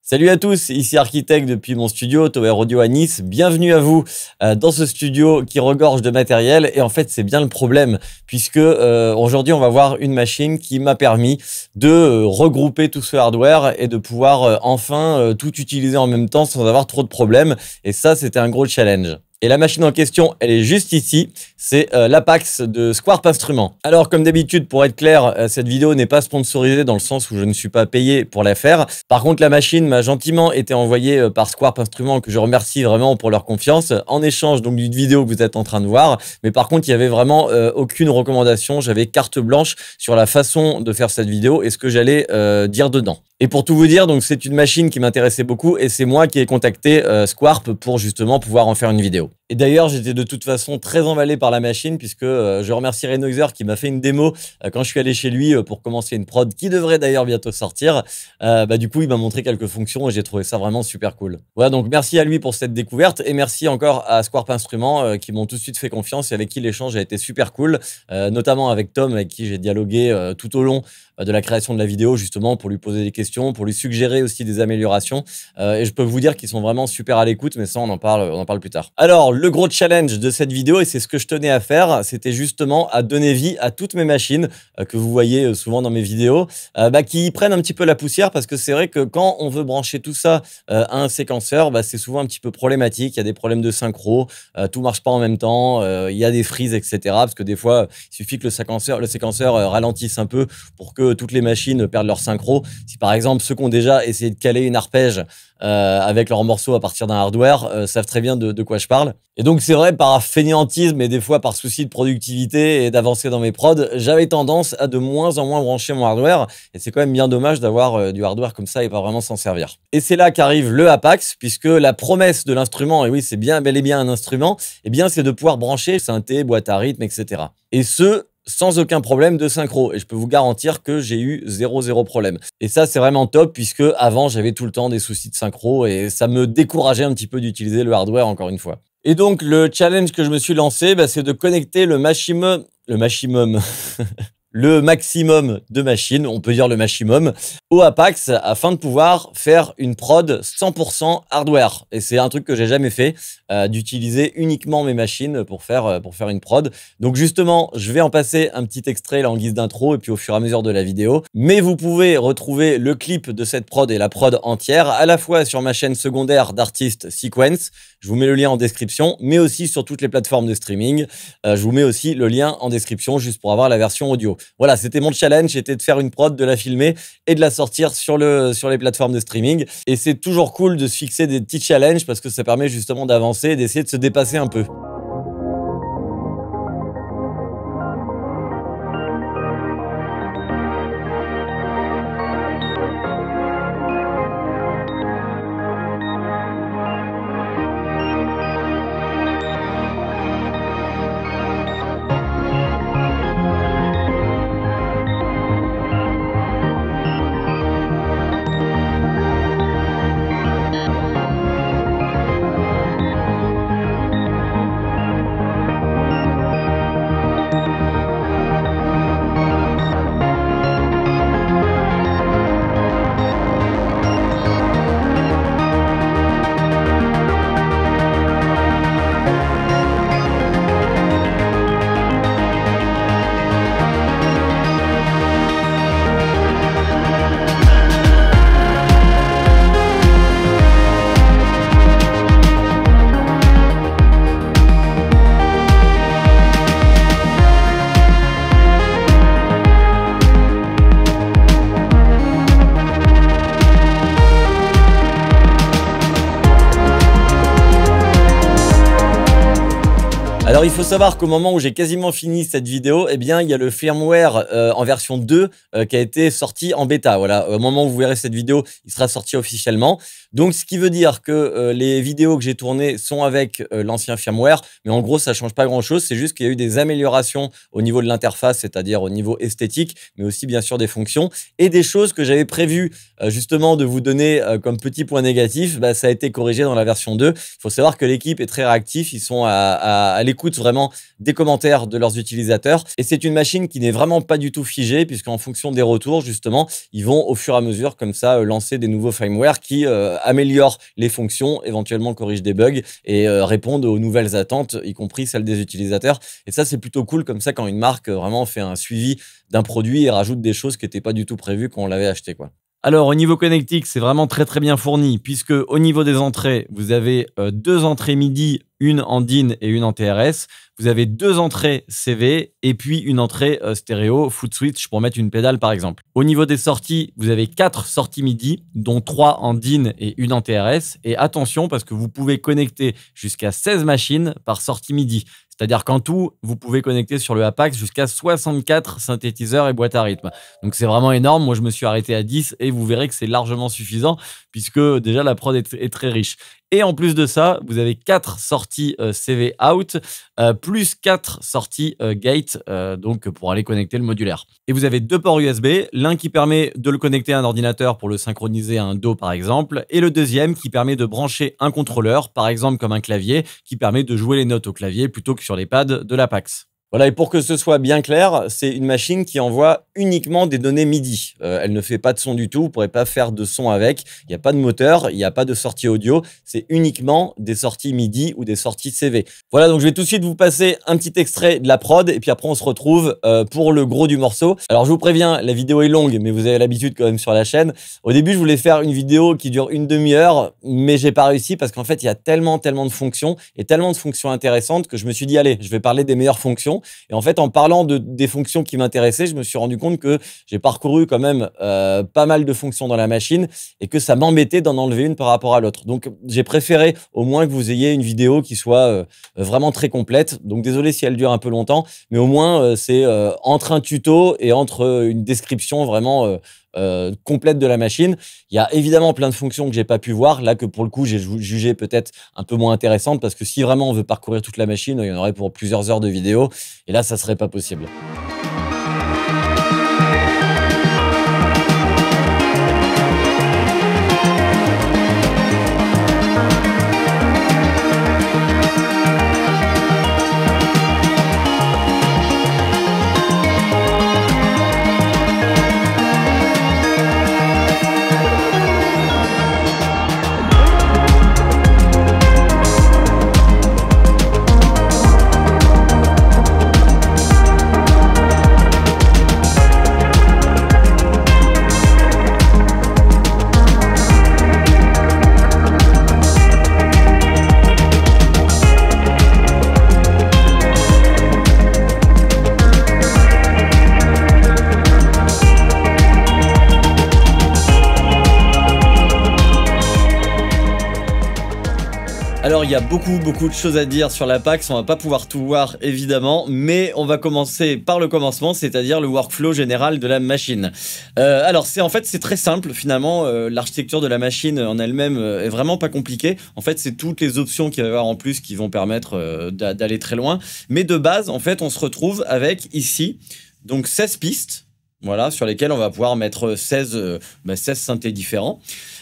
Salut à tous, ici Architecte depuis mon studio Tower Audio à Nice. Bienvenue à vous dans ce studio qui regorge de matériel. Et en fait, c'est bien le problème puisque aujourd'hui, on va voir une machine qui m'a permis de regrouper tout ce hardware et de pouvoir enfin tout utiliser en même temps sans avoir trop de problèmes. Et ça, c'était un gros challenge. Et la machine en question, elle est juste ici, c'est l'Apax de Squarp Instruments. Alors comme d'habitude, pour être clair, cette vidéo n'est pas sponsorisée dans le sens où je ne suis pas payé pour la faire. Par contre, la machine m'a gentiment été envoyée par Squarp Instruments, que je remercie vraiment pour leur confiance, en échange donc d'une vidéo que vous êtes en train de voir. Mais par contre, il n'y avait vraiment aucune recommandation, j'avais carte blanche sur la façon de faire cette vidéo et ce que j'allais dire dedans. Et pour tout vous dire, donc c'est une machine qui m'intéressait beaucoup et c'est moi qui ai contacté Squarp pour justement pouvoir en faire une vidéo. Et d'ailleurs, j'étais de toute façon très emballé par la machine puisque je remercie Renoxer qui m'a fait une démo quand je suis allé chez lui pour commencer une prod qui devrait d'ailleurs bientôt sortir. Du coup, il m'a montré quelques fonctions et j'ai trouvé ça vraiment super cool. Voilà, donc merci à lui pour cette découverte et merci encore à Squarp Instruments qui m'ont tout de suite fait confiance et avec qui l'échange a été super cool, notamment avec Tom avec qui j'ai dialogué tout au long de la création de la vidéo justement pour lui poser des questions, pour lui suggérer aussi des améliorations et je peux vous dire qu'ils sont vraiment super à l'écoute, mais ça on en parle plus tard. Alors le gros challenge de cette vidéo, et c'est ce que je tenais à faire, c'était justement à donner vie à toutes mes machines que vous voyez souvent dans mes vidéos, qui prennent un petit peu la poussière parce que c'est vrai que quand on veut brancher tout ça à un séquenceur, c'est souvent un petit peu problématique, il y a des problèmes de synchro, tout marche pas en même temps, il y a des frises, etc. Parce que des fois, il suffit que le séquenceur ralentisse un peu pour que toutes les machines perdent leur synchro. Si par exemple ceux qui ont déjà essayé de caler une arpège avec leurs morceaux à partir d'un hardware savent très bien de quoi je parle. Et donc c'est vrai, par fainéantisme et des fois par souci de productivité et d'avancer dans mes prods, j'avais tendance à de moins en moins brancher mon hardware et c'est quand même bien dommage d'avoir du hardware comme ça et pas vraiment s'en servir. Et c'est là qu'arrive le Apax, puisque la promesse de l'instrument, et oui c'est bien bel et bien un instrument, eh bien c'est de pouvoir brancher synthé, boîte à rythme, etc. Et ce, sans aucun problème de synchro. Et je peux vous garantir que j'ai eu zéro problème. Et ça, c'est vraiment top puisque avant, j'avais tout le temps des soucis de synchro et ça me décourageait un petit peu d'utiliser le hardware encore une fois. Et donc, le challenge que je me suis lancé, c'est de connecter le maximum de machines, on peut dire le maximum, au Apax afin de pouvoir faire une prod 100% hardware. Et c'est un truc que j'ai jamais fait, d'utiliser uniquement mes machines pour faire une prod. Donc justement, je vais en passer un petit extrait là en guise d'intro et puis au fur et à mesure de la vidéo. Mais vous pouvez retrouver le clip de cette prod et la prod entière à la fois sur ma chaîne secondaire d'artiste Sequence. Je vous mets le lien en description, mais aussi sur toutes les plateformes de streaming. Je vous mets aussi le lien en description juste pour avoir la version audio. Voilà, c'était mon challenge, c'était de faire une prod, de la filmer et de la sortir sur les plateformes de streaming. Et c'est toujours cool de se fixer des petits challenges parce que ça permet justement d'avancer et d'essayer de se dépasser un peu. Alors, il faut savoir qu'au moment où j'ai quasiment fini cette vidéo, eh bien, il y a le firmware en version 2 qui a été sorti en bêta. Voilà, au moment où vous verrez cette vidéo, il sera sorti officiellement. Donc, ce qui veut dire que les vidéos que j'ai tournées sont avec l'ancien firmware, mais en gros, ça change pas grand-chose. C'est juste qu'il y a eu des améliorations au niveau de l'interface, c'est-à-dire au niveau esthétique, mais aussi bien sûr des fonctions et des choses que j'avais prévu justement de vous donner comme petit point négatif. Ça a été corrigé dans la version 2. Il faut savoir que l'équipe est très réactive, ils sont à l'écoute écoutent vraiment des commentaires de leurs utilisateurs. Et c'est une machine qui n'est vraiment pas du tout figée, puisqu'en fonction des retours, justement, ils vont au fur et à mesure, comme ça, lancer des nouveaux firmware qui améliorent les fonctions, éventuellement corrigent des bugs et répondent aux nouvelles attentes, y compris celles des utilisateurs. Et ça, c'est plutôt cool, comme ça, quand une marque vraiment fait un suivi d'un produit et rajoute des choses qui n'étaient pas du tout prévues quand on l'avait acheté, quoi. Alors, au niveau connectique, c'est vraiment très bien fourni, puisque au niveau des entrées, vous avez 2 entrées MIDI, une en DIN et une en TRS. Vous avez 2 entrées CV et puis une entrée stéréo, foot switch pour mettre une pédale par exemple. Au niveau des sorties, vous avez 4 sorties MIDI, dont 3 en DIN et une en TRS. Et attention, parce que vous pouvez connecter jusqu'à 16 machines par sortie MIDI. C'est-à-dire qu'en tout, vous pouvez connecter sur le Apax jusqu'à 64 synthétiseurs et boîtes à rythme. Donc c'est vraiment énorme. Moi, je me suis arrêté à 10 et vous verrez que c'est largement suffisant puisque déjà la prod est très riche. Et en plus de ça, vous avez 4 sorties CV out, plus 4 sorties gate, donc pour aller connecter le modulaire. Et vous avez 2 ports USB, l'un qui permet de le connecter à un ordinateur pour le synchroniser à un DAW par exemple, et le deuxième qui permet de brancher un contrôleur, par exemple comme un clavier, qui permet de jouer les notes au clavier plutôt que sur les pads de l'Apax. Voilà, et pour que ce soit bien clair, c'est une machine qui envoie uniquement des données MIDI. Elle ne fait pas de son du tout, vous ne pourrez pas faire de son avec. Il n'y a pas de moteur, il n'y a pas de sortie audio. C'est uniquement des sorties MIDI ou des sorties CV. Voilà, donc je vais tout de suite vous passer un petit extrait de la prod et puis après on se retrouve pour le gros du morceau. Alors je vous préviens, la vidéo est longue, mais vous avez l'habitude quand même sur la chaîne. Au début, je voulais faire une vidéo qui dure une demi-heure, mais j'ai pas réussi parce qu'en fait, il y a tellement de fonctions et tellement de fonctions intéressantes que je me suis dit, allez, je vais parler des meilleures fonctions. Et en fait, en parlant des fonctions qui m'intéressaient, je me suis rendu compte que j'ai parcouru quand même pas mal de fonctions dans la machine et que ça m'embêtait d'en enlever une par rapport à l'autre. Donc, j'ai préféré au moins que vous ayez une vidéo qui soit vraiment très complète. Donc, désolé si elle dure un peu longtemps, mais au moins, c'est entre un tuto et entre une description vraiment complète de la machine. Il y a évidemment plein de fonctions que j'ai pas pu voir, là que pour le coup j'ai jugé peut-être un peu moins intéressantes parce que si vraiment on veut parcourir toute la machine, il y en aurait pour plusieurs heures de vidéo et là ça serait pas possible. Alors, il y a beaucoup de choses à dire sur l'Apax. On va pas pouvoir tout voir, évidemment, mais on va commencer par le commencement, c'est-à-dire le workflow général de la machine. Alors, c'est très simple, finalement. L'architecture de la machine en elle-même est vraiment pas compliquée. En fait, c'est toutes les options qu'il va y avoir en plus qui vont permettre d'aller très loin. Mais de base, en fait, on se retrouve avec, ici, donc 16 pistes, voilà, sur lesquelles on va pouvoir mettre 16 synthés différents.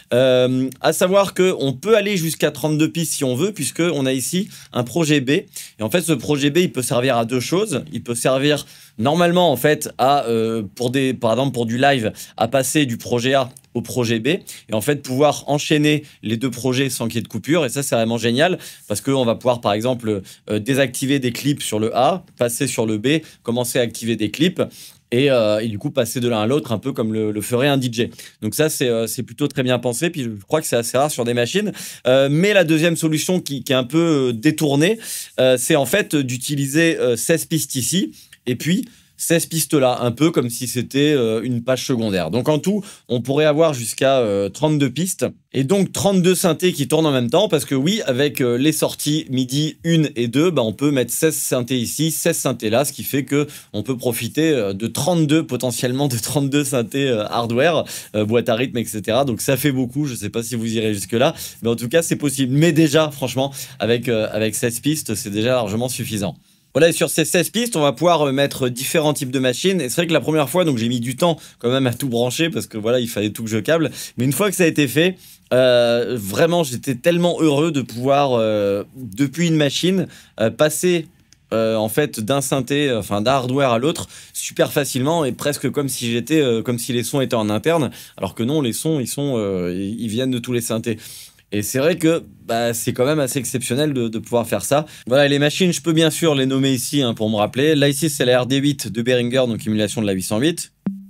À savoir qu'on peut aller jusqu'à 32 pistes si on veut, puisqu'on a ici un projet B. Et en fait, ce projet B, il peut servir à deux choses. Il peut servir normalement, en fait, à, par exemple, pour du live, à passer du projet A au projet B. Et en fait, pouvoir enchaîner les deux projets sans qu'il y ait de coupure. Et ça, c'est vraiment génial parce qu'on va pouvoir, par exemple, désactiver des clips sur le A, passer sur le B, commencer à activer des clips. Et du coup passer de l'un à l'autre un peu comme le ferait un DJ. Donc ça c'est plutôt très bien pensé, puis je crois que c'est assez rare sur des machines. Mais la deuxième solution qui est un peu détournée, c'est en fait d'utiliser 16 pistes ici et puis 16 pistes là, un peu comme si c'était une page secondaire. Donc en tout, on pourrait avoir jusqu'à 32 pistes et donc 32 synthés qui tournent en même temps parce que oui, avec les sorties MIDI 1 et 2, on peut mettre 16 synthés ici, 16 synthés là, ce qui fait que on peut profiter potentiellement de 32 synthés hardware, boîte à rythme, etc. Donc ça fait beaucoup, je sais pas si vous irez jusque là, mais en tout cas c'est possible. Mais déjà, franchement, avec 16 pistes, c'est déjà largement suffisant. Voilà, et sur ces 16 pistes, on va pouvoir mettre différents types de machines. Et c'est vrai que la première fois, donc j'ai mis du temps quand même à tout brancher parce que voilà, il fallait tout que je câble. Mais une fois que ça a été fait, vraiment, j'étais tellement heureux de pouvoir, depuis une machine, passer en fait d'un synthé, enfin d'un hardware à l'autre super facilement et presque comme si comme si les sons étaient en interne, alors que non, les sons ils viennent de tous les synthés. Et c'est vrai que bah, c'est quand même assez exceptionnel de pouvoir faire ça. Voilà, et les machines, je peux bien sûr les nommer ici hein, pour me rappeler. Là ici c'est la RD8 de Behringer, donc émulation de la 808.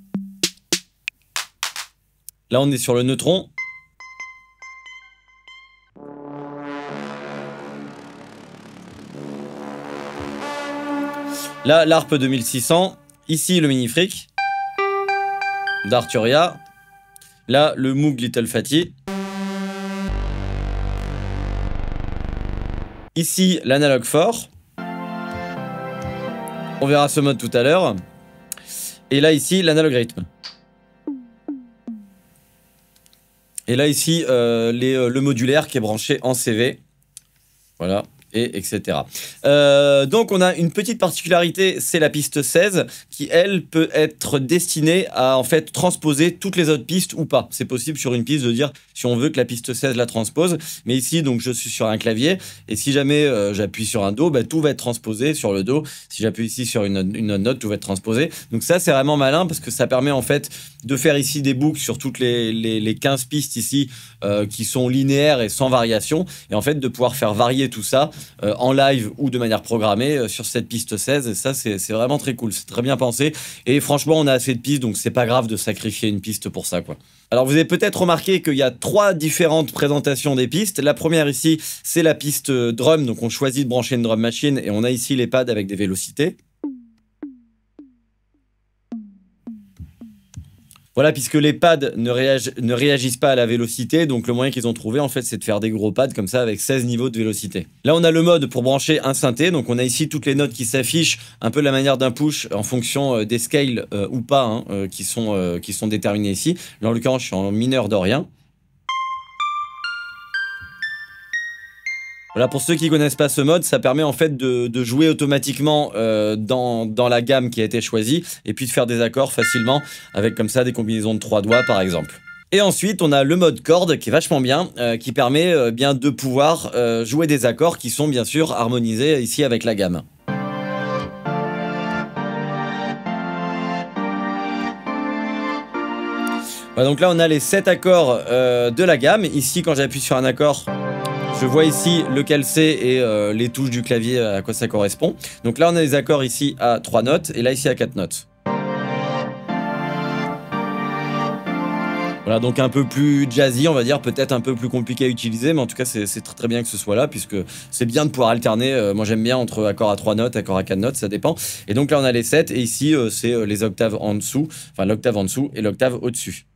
Là on est sur le Neutron. Là, l'Harp 2600. Ici, le Mini-Freak d'Arturia. Là, le Moog Little Fatty. Ici, l'Analog 4. On verra ce mode tout à l'heure. Et là, ici, l'Analog Rhythm. Et là, ici, le modulaire qui est branché en CV. Voilà. Et etc. Donc on a une petite particularité, c'est la piste 16 qui elle peut être destinée à en fait transposer toutes les autres pistes ou pas. C'est possible sur une piste de dire si on veut que la piste 16 la transpose, mais ici donc je suis sur un clavier et si jamais j'appuie sur un Do, bah, tout va être transposé sur le Do. Si j'appuie ici sur une note, tout va être transposé. Donc ça c'est vraiment malin parce que ça permet en fait de faire ici des boucles sur toutes les 15 pistes ici qui sont linéaires et sans variation et en fait de pouvoir faire varier tout ça en live ou de manière programmée sur cette piste 16 et ça c'est vraiment très cool, c'est très bien pensé et franchement on a assez de pistes donc c'est pas grave de sacrifier une piste pour ça quoi. Alors vous avez peut-être remarqué qu'il y a 3 différentes présentations des pistes. La première ici c'est la piste drum, donc on choisit de brancher une drum machine et on a ici les pads avec des vélocités. Voilà, puisque les pads ne réagissent pas à la vélocité, donc le moyen qu'ils ont trouvé, en fait, c'est de faire des gros pads comme ça avec 16 niveaux de vélocité. Là, on a le mode pour brancher un synthé, donc on a ici toutes les notes qui s'affichent, un peu la manière d'un push en fonction des scales ou pas, hein, qui sont déterminés ici. Là, en l'occurrence, je suis en mineur dorien. Voilà, pour ceux qui connaissent pas ce mode, ça permet en fait de jouer automatiquement dans la gamme qui a été choisie et puis de faire des accords facilement avec comme ça des combinaisons de 3 doigts par exemple. Et ensuite, on a le mode corde qui est vachement bien, qui permet bien de pouvoir jouer des accords qui sont bien sûr harmonisés ici avec la gamme. Voilà, donc là, on a les 7 accords de la gamme. Ici, quand j'appuie sur un accord, je vois ici lequel c'est et les touches du clavier à quoi ça correspond. Donc là, on a les accords ici à 3 notes et là, ici à 4 notes. Voilà, donc un peu plus jazzy, on va dire, peut-être un peu plus compliqué à utiliser, mais en tout cas, c'est très, très bien que ce soit là, puisque c'est bien de pouvoir alterner. Moi, j'aime bien entre accords à 3 notes, accords à 4 notes, ça dépend. Et donc là, on a les 7, et ici, c'est les octaves en dessous, enfin l'octave en dessous et l'octave au-dessus.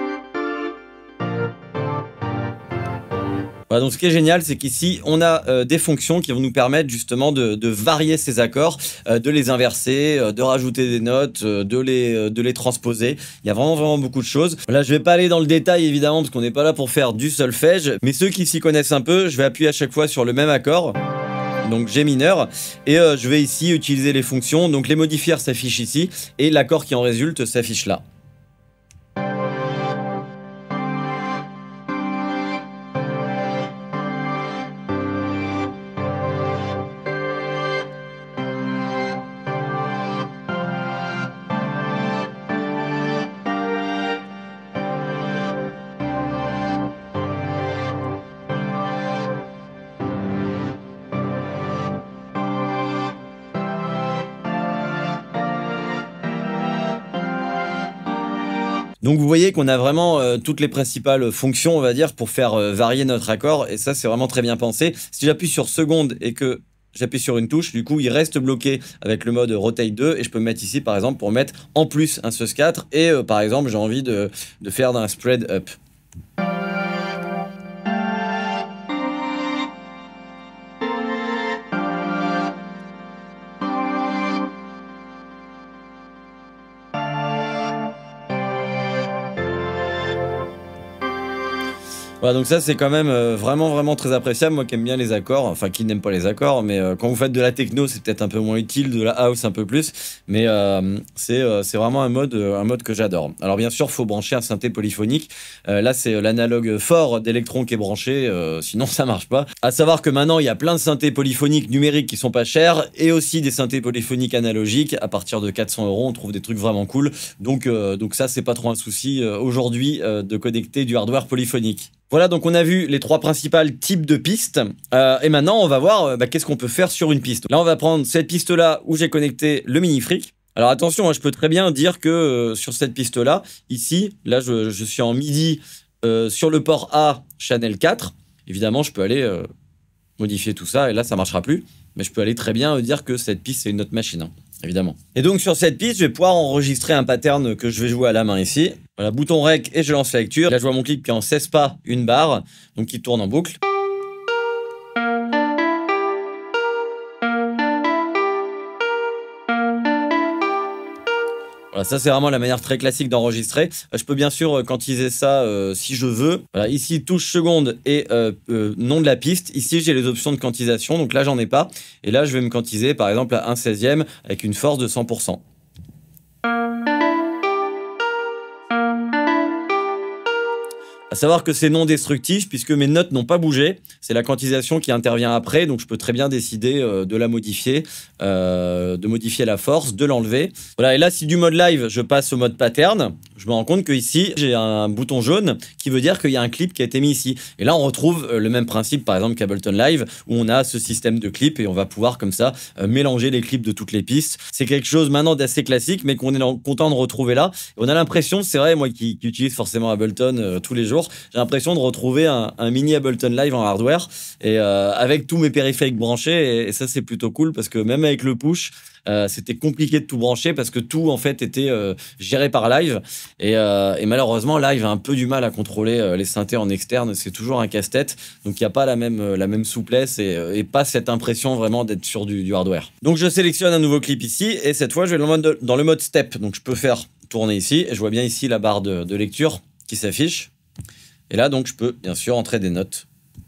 Voilà, donc ce qui est génial, c'est qu'ici, on a des fonctions qui vont nous permettre justement de varier ces accords, de les inverser, de rajouter des notes, de les transposer. Il y a vraiment, vraiment beaucoup de choses. Là, je vais pas aller dans le détail, évidemment, parce qu'on n'est pas là pour faire du solfège. Mais ceux qui s'y connaissent un peu, je vais appuyer à chaque fois sur le même accord. Donc G mineur. Et je vais ici utiliser les fonctions. Donc les modifiers s'affichent ici. Et l'accord qui en résulte s'affiche là. Donc vous voyez qu'on a vraiment toutes les principales fonctions, on va dire, pour faire varier notre accord. Et ça, c'est vraiment très bien pensé. Si j'appuie sur seconde et que j'appuie sur une touche, du coup, il reste bloqué avec le mode Rotate 2. Et je peux me mettre ici, par exemple, pour mettre en plus un sus4. Et par exemple, j'ai envie de faire un spread up. Voilà, donc ça c'est quand même vraiment très appréciable. Moi qui aime bien les accords, enfin qui n'aime pas les accords, mais quand vous faites de la techno c'est peut-être un peu moins utile, de la house un peu plus, mais c'est vraiment un mode que j'adore. Alors bien sûr faut brancher un synthé polyphonique, là c'est l'analogue fort d'Electron qui est branché, sinon ça marche pas. À savoir que maintenant il y a plein de synthés polyphoniques numériques qui sont pas chers, et aussi des synthés polyphoniques analogiques. À partir de 400 € on trouve des trucs vraiment cool, donc ça c'est pas trop un souci aujourd'hui de connecter du hardware polyphonique. Voilà, donc on a vu les trois principaux types de pistes. Et maintenant, on va voir qu'est-ce qu'on peut faire sur une piste. Là, on va prendre cette piste-là où j'ai connecté le mini-freak. Alors attention, hein, je peux très bien dire que sur cette piste-là, ici, là, je suis en MIDI sur le port A, channel 4. Évidemment, je peux aller modifier tout ça, et là, ça marchera plus. Mais je peux aller très bien dire que cette piste, c'est une autre machine, hein, évidemment. Et donc, sur cette piste, je vais pouvoir enregistrer un pattern que je vais jouer à la main ici. Voilà, bouton REC et je lance la lecture. Là, je vois mon clip qui est en 16 pas, une barre, donc qui tourne en boucle. Voilà, ça c'est vraiment la manière très classique d'enregistrer. Je peux bien sûr quantiser ça si je veux. Voilà, ici touche seconde et nom de la piste. Ici j'ai les options de quantisation, donc là j'en ai pas. Et là je vais me quantiser par exemple à 1/16e avec une force de 100%. À savoir que c'est non destructif puisque mes notes n'ont pas bougé. C'est la quantisation qui intervient après, donc je peux très bien décider de la modifier, de modifier la force, de l'enlever. Voilà, et là, si du mode live, je passe au mode pattern, je me rends compte que ici j'ai un bouton jaune qui veut dire qu'il y a un clip qui a été mis ici. Et là, on retrouve le même principe, par exemple, qu'Ableton Live, où on a ce système de clips et on va pouvoir comme ça mélanger les clips de toutes les pistes. C'est quelque chose maintenant d'assez classique, mais qu'on est content de retrouver là. Et on a l'impression, c'est vrai, moi qui utilise forcément Ableton tous les jours, j'ai l'impression de retrouver un mini Ableton Live en hardware et avec tous mes périphériques branchés, et ça c'est plutôt cool parce que même avec le push, c'était compliqué de tout brancher parce que tout en fait était géré par Live et malheureusement Live a un peu du mal à contrôler les synthés en externe, c'est toujours un casse-tête, donc il n'y a pas la même souplesse et pas cette impression vraiment d'être sur du hardware. Donc je sélectionne un nouveau clip ici et cette fois je vais dans le mode step, donc je peux faire tourner ici et je vois bien ici la barre de lecture qui s'affiche. Et là, donc, je peux bien sûr entrer des notes.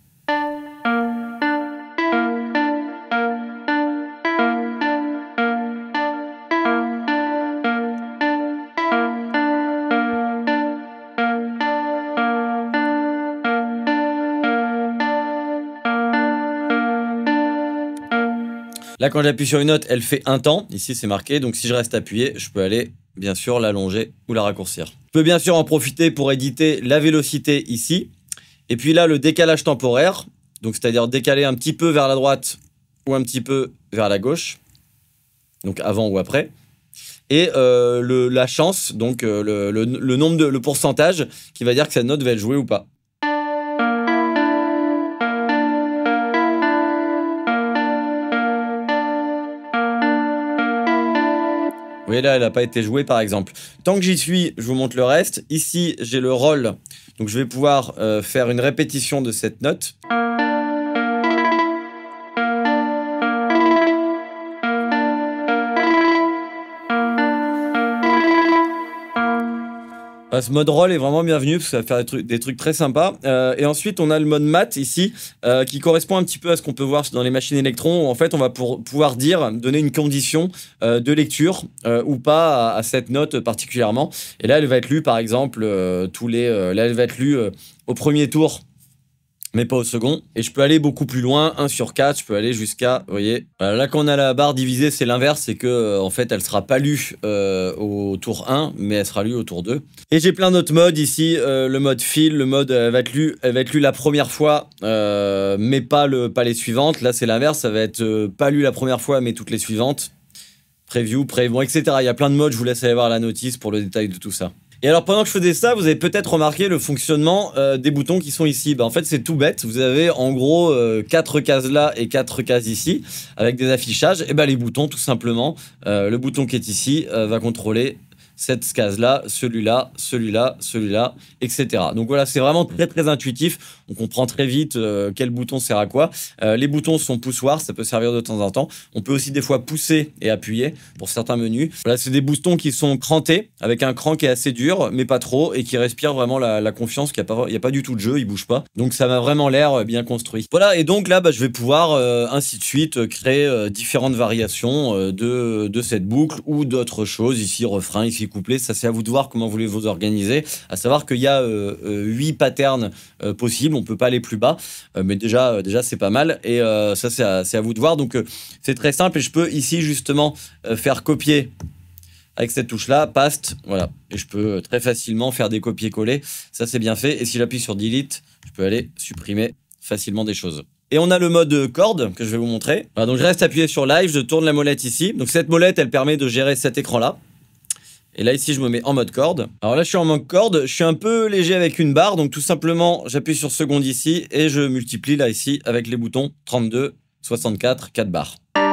Là, quand j'appuie sur une note, elle fait un temps. Ici, c'est marqué. Donc, si je reste appuyé, je peux aller, bien sûr, l'allonger ou la raccourcir. Je peux bien sûr en profiter pour éditer la vélocité ici. Et puis là, le décalage temporaire. Donc, c'est-à-dire décaler un petit peu vers la droite ou un petit peu vers la gauche. Donc, avant ou après. Et la chance, donc le nombre le pourcentage qui va dire que cette note va être jouée ou pas. Vous voyez là, elle n'a pas été jouée par exemple. Tant que j'y suis, je vous montre le reste. Ici, j'ai le roll. Donc je vais pouvoir faire une répétition de cette note. Ce mode roll est vraiment bienvenu parce que ça va faire des trucs très sympas. Et ensuite, on a le mode mat ici qui correspond un petit peu à ce qu'on peut voir dans les machines électrons. Où en fait, on va pouvoir donner une condition de lecture ou pas à cette note particulièrement. Et là, elle va être lue, par exemple, là, elle va être lue au premier tour, mais pas au second. Et je peux aller beaucoup plus loin, 1 sur 4, je peux aller jusqu'à, vous voyez, là quand on a la barre divisée, c'est l'inverse, c'est que en fait, elle sera pas lue au tour 1, mais elle sera lue au tour 2. Et j'ai plein d'autres modes ici, le mode fill, le mode elle va être lue la première fois, mais pas les suivantes. Là, c'est l'inverse, ça va être pas lu la première fois, mais toutes les suivantes. Preview, bon, etc. Il y a plein de modes, je vous laisse aller voir la notice pour le détail de tout ça. Et alors pendant que je faisais ça, vous avez peut-être remarqué le fonctionnement des boutons qui sont ici. En fait, c'est tout bête. Vous avez en gros 4 cases là et 4 cases ici avec des affichages. Et les boutons, tout simplement, le bouton qui est ici va contrôler cette case-là, celui-là, celui-là, celui-là, etc. Donc voilà, c'est vraiment très très intuitif. On comprend très vite quel bouton sert à quoi. Les boutons sont poussoirs, ça peut servir de temps en temps. On peut aussi des fois pousser et appuyer pour certains menus. Voilà, c'est des boutons qui sont crantés avec un cran qui est assez dur, mais pas trop, et qui respire vraiment la confiance qu'il n'y a pas du tout de jeu, il bouge pas. Donc ça m'a vraiment l'air bien construit. Voilà, et donc là, je vais pouvoir ainsi de suite créer différentes variations de cette boucle ou d'autres choses. Ici, refrain, ici, couplet. Ça, c'est à vous de voir comment vous voulez vous organiser. À savoir qu'il y a 8 patterns possibles. On peut pas aller plus bas, mais déjà c'est pas mal. Et ça, c'est à vous de voir. Donc, c'est très simple. Et je peux ici, justement, faire copier avec cette touche-là, paste, voilà. Et je peux très facilement faire des copier-coller. Ça, c'est bien fait. Et si j'appuie sur Delete, je peux aller supprimer facilement des choses. Et on a le mode corde que je vais vous montrer. Voilà, donc je reste appuyé sur Live, je tourne la molette ici. Donc cette molette, elle permet de gérer cet écran-là. Et là, ici, je me mets en mode corde. Alors là, je suis en mode corde. Je suis un peu léger avec une barre. Donc tout simplement, j'appuie sur seconde ici et je multiplie là, ici, avec les boutons 32, 64, 4 barres.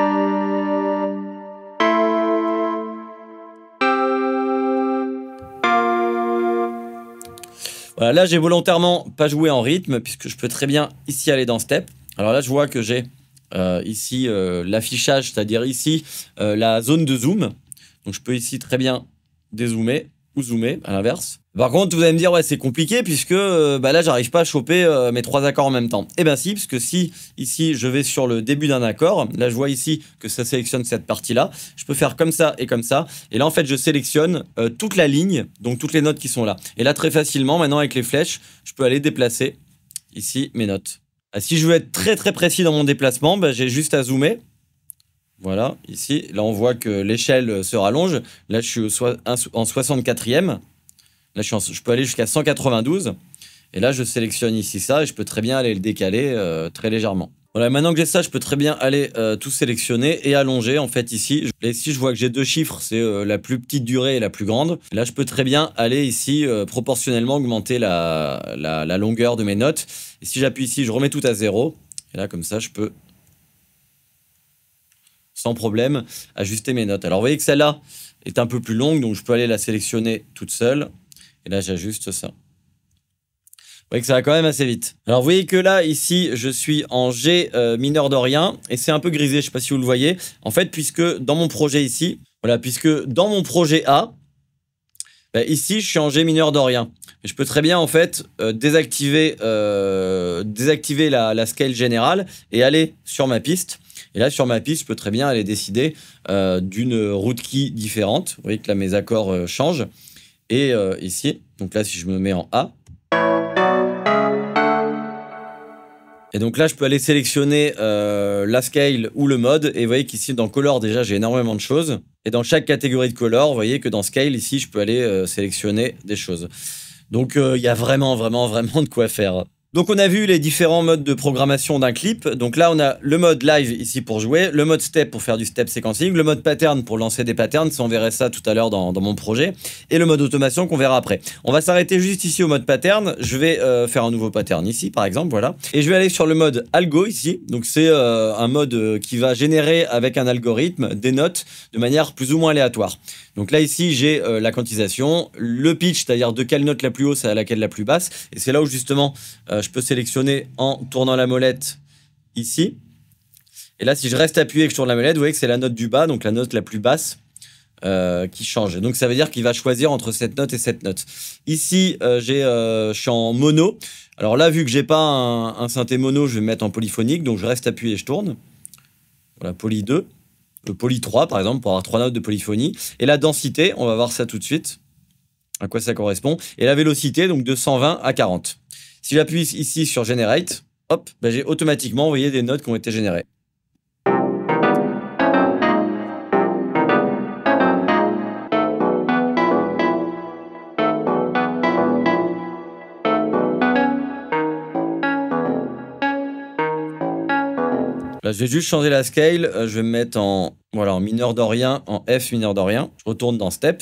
Voilà, là, j'ai volontairement pas joué en rythme puisque je peux très bien ici aller dans Step. Alors là, je vois que j'ai ici l'affichage, c'est-à-dire ici la zone de zoom. Donc je peux ici très bien dézoomer ou zoomer à l'inverse. Par contre, vous allez me dire, ouais, c'est compliqué puisque là, j'arrive pas à choper mes 3 accords en même temps. Eh bien si, parce que si ici, je vais sur le début d'un accord, là, je vois ici que ça sélectionne cette partie-là. Je peux faire comme ça et comme ça. Et là, en fait, je sélectionne toute la ligne, donc toutes les notes qui sont là. Et là, très facilement, maintenant, avec les flèches, je peux aller déplacer ici mes notes. Si je veux être très très précis dans mon déplacement, j'ai juste à zoomer. Voilà, ici, là on voit que l'échelle se rallonge. Là je suis en 64e. Là je peux aller jusqu'à 192. Et là je sélectionne ici ça et je peux très bien aller le décaler très légèrement. Voilà, maintenant que j'ai ça, je peux très bien aller tout sélectionner et allonger en fait ici. Et ici je vois que j'ai 2 chiffres, c'est la plus petite durée et la plus grande. Là je peux très bien aller ici proportionnellement augmenter la longueur de mes notes. Et si j'appuie ici, je remets tout à 0. Et là comme ça je peux sans problème ajuster mes notes. Alors vous voyez que celle-là est un peu plus longue, donc je peux aller la sélectionner toute seule. Et là j'ajuste ça. Vous voyez que ça va quand même assez vite. Alors vous voyez que là, ici, je suis en G mineur dorien et c'est un peu grisé, je ne sais pas si vous le voyez. En fait, puisque dans mon projet ici, voilà, puisque dans mon projet A, ici, je suis en G mineur dorien. Je peux très bien, en fait, désactiver la scale générale et aller sur ma piste. Et là, sur ma piste, je peux très bien aller décider d'une root key différente. Vous voyez que là, mes accords changent. Et ici, donc là, si je me mets en A, et donc là, je peux aller sélectionner la scale ou le mode. Et vous voyez qu'ici, dans Color, déjà, j'ai énormément de choses. Et dans chaque catégorie de Color, vous voyez que dans Scale, ici, je peux aller sélectionner des choses. Donc, il y a vraiment de quoi faire. Donc, on a vu les différents modes de programmation d'un clip. Donc là, on a le mode live ici pour jouer, le mode step pour faire du step sequencing, le mode pattern pour lancer des patterns, ça on verrait ça tout à l'heure dans mon projet, et le mode automation qu'on verra après. On va s'arrêter juste ici au mode pattern. Je vais faire un nouveau pattern ici, par exemple, voilà. Et je vais aller sur le mode algo ici. Donc c'est un mode qui va générer avec un algorithme des notes de manière plus ou moins aléatoire. Donc là, ici, j'ai la quantisation, le pitch, c'est-à-dire de quelle note la plus haute à laquelle la plus basse. Et c'est là où, justement, je peux sélectionner en tournant la molette ici. Et là, si je reste appuyé et que je tourne la molette, vous voyez que c'est la note du bas, donc la note la plus basse qui change. Donc ça veut dire qu'il va choisir entre cette note et cette note. Ici, je suis en mono. Alors là, vu que j'ai pas un synthé mono, je vais me mettre en polyphonique. Donc je reste appuyé et je tourne. Voilà, poly 2. Poly 3 par exemple pour avoir 3 notes de polyphonie, et la densité, on va voir ça tout de suite à quoi ça correspond, et la vélocité donc de 120 à 40. Si j'appuie ici sur Generate, hop, j'ai automatiquement, vous voyez, des notes qui ont été générées. Là, je vais juste changer la scale. Je vais me mettre en mineur dorien, en F mineur dorien. Je retourne dans Step.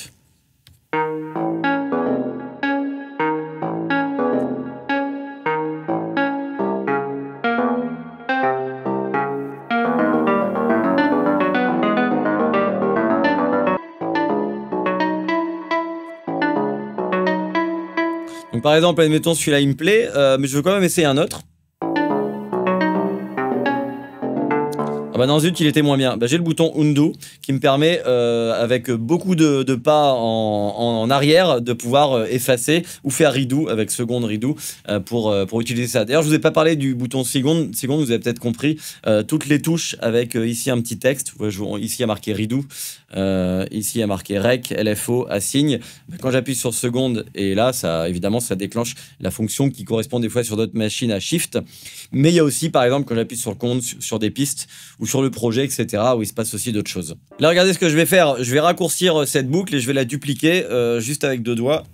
par exemple, admettons celui-là il me plaît, mais je veux quand même essayer un autre. Ah bah non, zut, il était moins bien. Bah, j'ai le bouton Undo qui me permet, avec beaucoup de pas en arrière, de pouvoir effacer ou faire redo avec seconde redo pour utiliser ça. D'ailleurs, je vous ai pas parlé du bouton seconde. Seconde, vous avez peut-être compris. Toutes les touches avec ici un petit texte. Ici, il y a marqué redo. Ici, il y a marqué rec, LFO, assigne. Quand j'appuie sur seconde, et là, évidemment, ça déclenche la fonction qui correspond des fois sur d'autres machines à shift. Mais il y a aussi, par exemple, quand j'appuie sur le compte, sur des pistes ou sur le projet, etc., où il se passe aussi d'autres choses. Là, regardez ce que je vais faire. Je vais raccourcir cette boucle et je vais la dupliquer juste avec 2 doigts.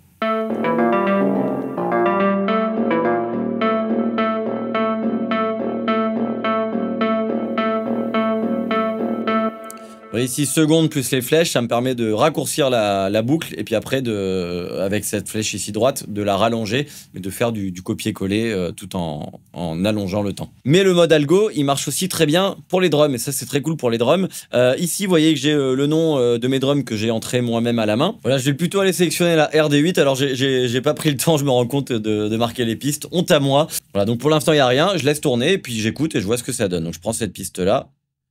Vous voyez ici, seconde plus les flèches, ça me permet de raccourcir la boucle et puis après, avec cette flèche ici droite, de la rallonger, mais de faire du copier-coller tout en allongeant le temps. Mais le mode algo, il marche aussi très bien pour les drums et ça, c'est très cool pour les drums. Ici, vous voyez que j'ai le nom de mes drums que j'ai entré moi-même à la main. Voilà, je vais plutôt aller sélectionner la RD8. Alors, j'ai pas pris le temps, je me rends compte de marquer les pistes. Honte à moi. Voilà, donc pour l'instant, il n'y a rien. Je laisse tourner et puis j'écoute et je vois ce que ça donne. Donc, je prends cette piste-là.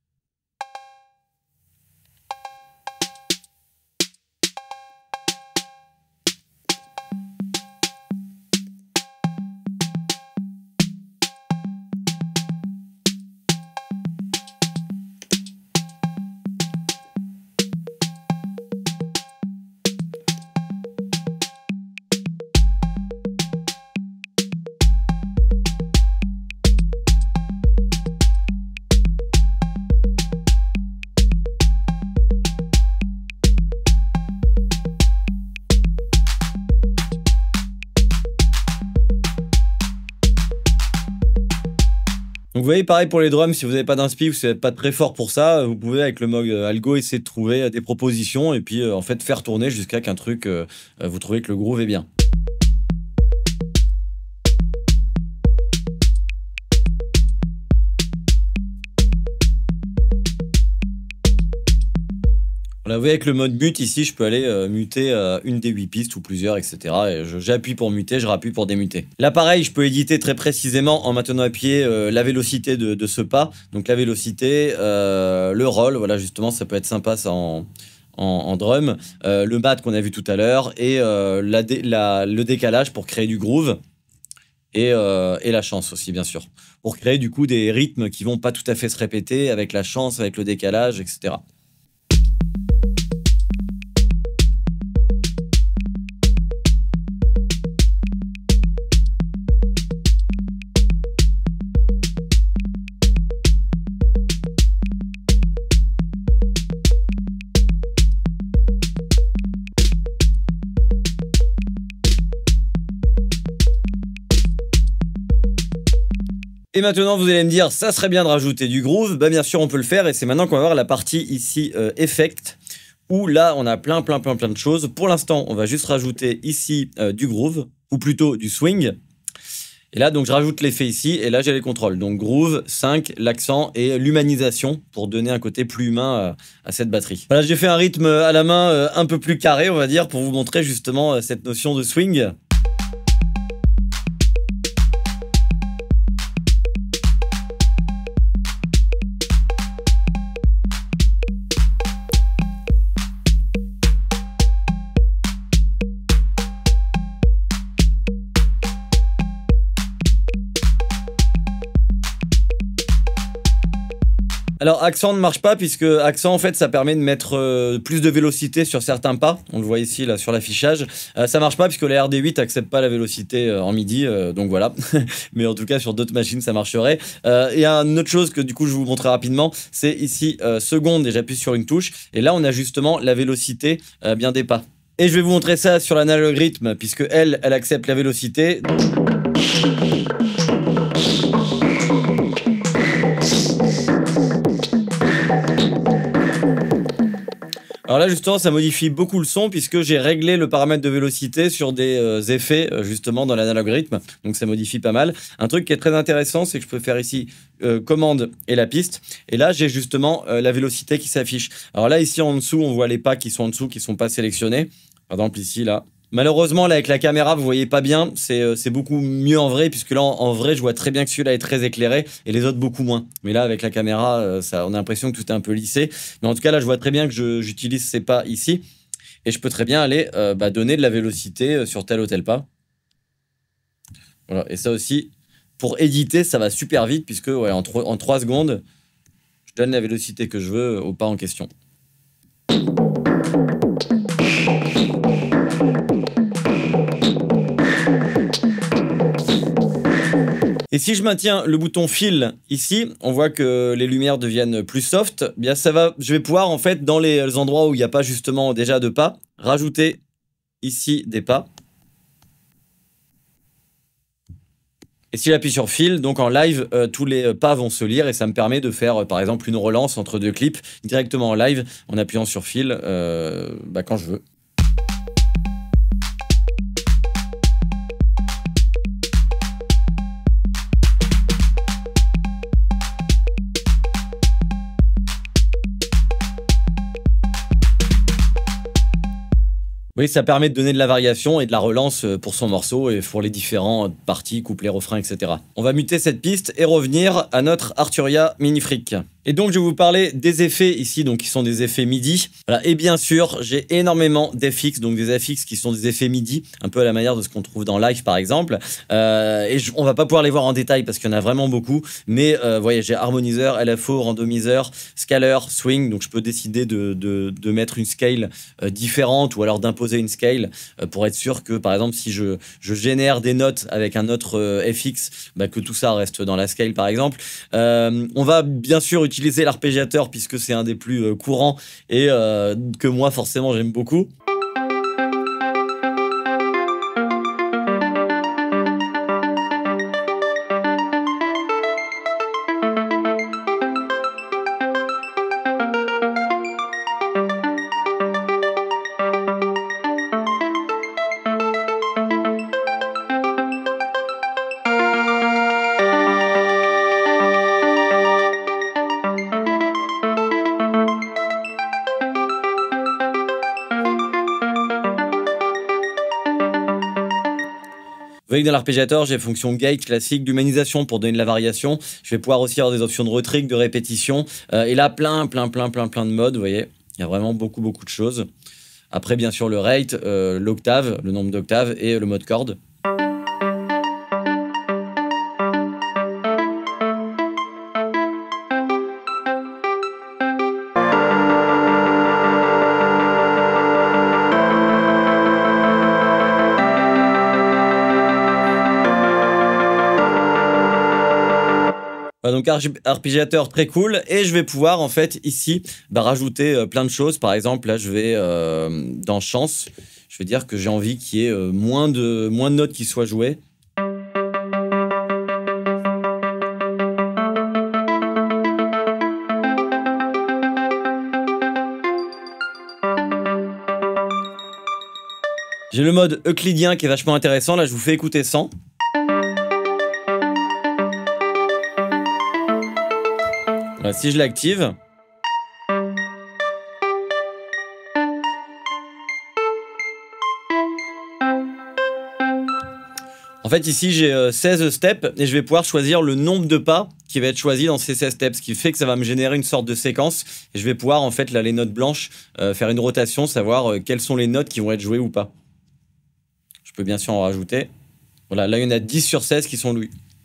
Donc vous voyez, pareil pour les drums, si vous n'avez pas d'inspi ou si vous n'êtes pas très fort pour ça, vous pouvez avec le mode algo essayer de trouver des propositions et puis en fait faire tourner jusqu'à qu'un truc, vous trouvez que le groove est bien. Voilà, vous voyez avec le mode mute ici, je peux aller muter une des 8 pistes ou plusieurs, etc. Et j'appuie pour muter, je rappuie pour démuter. Là pareil, je peux éditer très précisément en maintenant appuyé la vélocité de ce pas. Donc la vélocité, le roll, voilà justement ça peut être sympa ça en drum. Le mat qu'on a vu tout à l'heure et le décalage pour créer du groove. Et la chance aussi, bien sûr. Pour créer du coup des rythmes qui vont pas tout à fait se répéter avec la chance, avec le décalage, etc. Et maintenant, vous allez me dire, ça serait bien de rajouter du groove. Bah, bien sûr, on peut le faire. Et c'est maintenant qu'on va voir la partie ici, Effect, où là, on a plein de choses. Pour l'instant, on va juste rajouter ici du groove, ou plutôt du swing. Et là, donc, je rajoute l'effet ici. Et là, j'ai les contrôles. Donc, groove, 5, l'accent et l'humanisation pour donner un côté plus humain à cette batterie. Voilà, j'ai fait un rythme à la main un peu plus carré, on va dire, pour vous montrer justement cette notion de swing. Alors, accent ne marche pas puisque accent, en fait, ça permet de mettre plus de vélocité sur certains pas. On le voit ici, là, sur l'affichage. Ça marche pas puisque la RD8 accepte pas la vélocité en MIDI, donc voilà. Mais en tout cas, sur d'autres machines, ça marcherait. Et une autre chose que, du coup, je vous montrer rapidement, c'est ici, seconde, et j'appuie sur une touche. Et là, on a justement la vélocité bien des pas. Et je vais vous montrer ça sur l'analogue rythme, puisque elle accepte la vélocité. Alors là, justement, ça modifie beaucoup le son puisque j'ai réglé le paramètre de vélocité sur des effets, justement, dans l'analogue rythme. Donc, ça modifie pas mal. Un truc qui est très intéressant, c'est que je peux faire ici commande et la piste. Et là, j'ai justement la vélocité qui s'affiche. Alors là, ici, en dessous, on voit les pas qui sont en dessous, qui ne sont pas sélectionnés. Par exemple, ici, là, Malheureusement, là, avec la caméra, vous voyez pas bien. C'est beaucoup mieux en vrai, puisque là, en vrai, je vois très bien que celui-là est très éclairé et les autres beaucoup moins. Mais là, avec la caméra, on a l'impression que tout est un peu lissé. Mais en tout cas, là, je vois très bien que j'utilise ces pas ici. Et je peux très bien aller donner de la vélocité sur tel ou tel pas. Voilà. Et ça aussi, pour éditer, ça va super vite, puisque ouais, en 3 secondes, je donne la vélocité que je veux au pas en question. Et si je maintiens le bouton Fill ici, on voit que les lumières deviennent plus soft. Bien, je vais pouvoir en fait, dans les endroits où il n'y a pas justement déjà de pas, rajouter ici des pas. Et si j'appuie sur Fill, donc en live, tous les pas vont se lire et ça me permet de faire par exemple une relance entre 2 clips directement en live en appuyant sur Fill quand je veux. Oui, ça permet de donner de la variation et de la relance pour son morceau et pour les différentes parties, couplets, refrains, etc. On va muter cette piste et revenir à notre Arturia Mini Freak. Et donc, je vais vous parler des effets ici, donc qui sont des effets MIDI. Voilà. Et bien sûr, j'ai énormément d'FX, donc des FX qui sont des effets MIDI, un peu à la manière de ce qu'on trouve dans Live, par exemple. On va pas pouvoir les voir en détail parce qu'il y en a vraiment beaucoup. Mais voyez, j'ai harmoniseur, LFO, randomiseur, scaler, swing. Donc, je peux décider de mettre une scale différente ou alors d'imposer une scale pour être sûr que, par exemple, si je génère des notes avec un autre FX, que tout ça reste dans la scale, par exemple. On va bien sûr utiliser l'arpégiateur puisque c'est un des plus courants et que moi forcément j'aime beaucoup. Vous voyez que dans l'arpégiateur, j'ai fonction gate classique d'humanisation pour donner de la variation. Je vais pouvoir aussi avoir des options de retrig, de répétition. Et là, plein de modes, vous voyez. Il y a vraiment beaucoup de choses. Après, bien sûr, le rate, l'octave, le nombre d'octaves et le mode corde. Donc arpégiateur très cool et je vais pouvoir en fait ici rajouter plein de choses. Par exemple là je vais dans chance, je vais dire que j'ai envie qu'il y ait moins de notes qui soient jouées. J'ai le mode euclidien qui est vachement intéressant, là je vous fais écouter 100. Voilà, si je l'active, en fait ici j'ai 16 steps et je vais pouvoir choisir le nombre de pas qui va être choisi dans ces 16 steps, ce qui fait que ça va me générer une sorte de séquence et je vais pouvoir en fait là les notes blanches faire une rotation, savoir quelles sont les notes qui vont être jouées ou pas. Je peux bien sûr en rajouter. Voilà, là il y en a 10 sur 16 qui sont loués.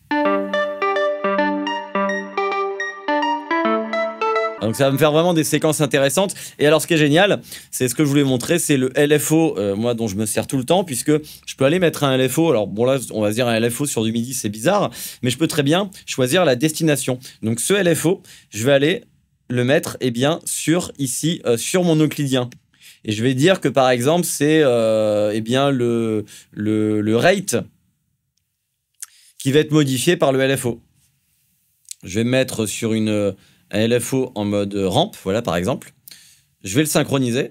Donc ça va me faire vraiment des séquences intéressantes. Et alors ce qui est génial, c'est ce que je voulais montrer, c'est le LFO, moi dont je me sers tout le temps, puisque je peux aller mettre un LFO. Alors bon là, on va se dire un LFO sur du MIDI, c'est bizarre, mais je peux très bien choisir la destination. Donc ce LFO, je vais aller le mettre sur ici, sur mon euclidien. Et je vais dire que par exemple, c'est le rate qui va être modifié par le LFO. Je vais me mettre sur un LFO en mode rampe, voilà par exemple. Je vais le synchroniser.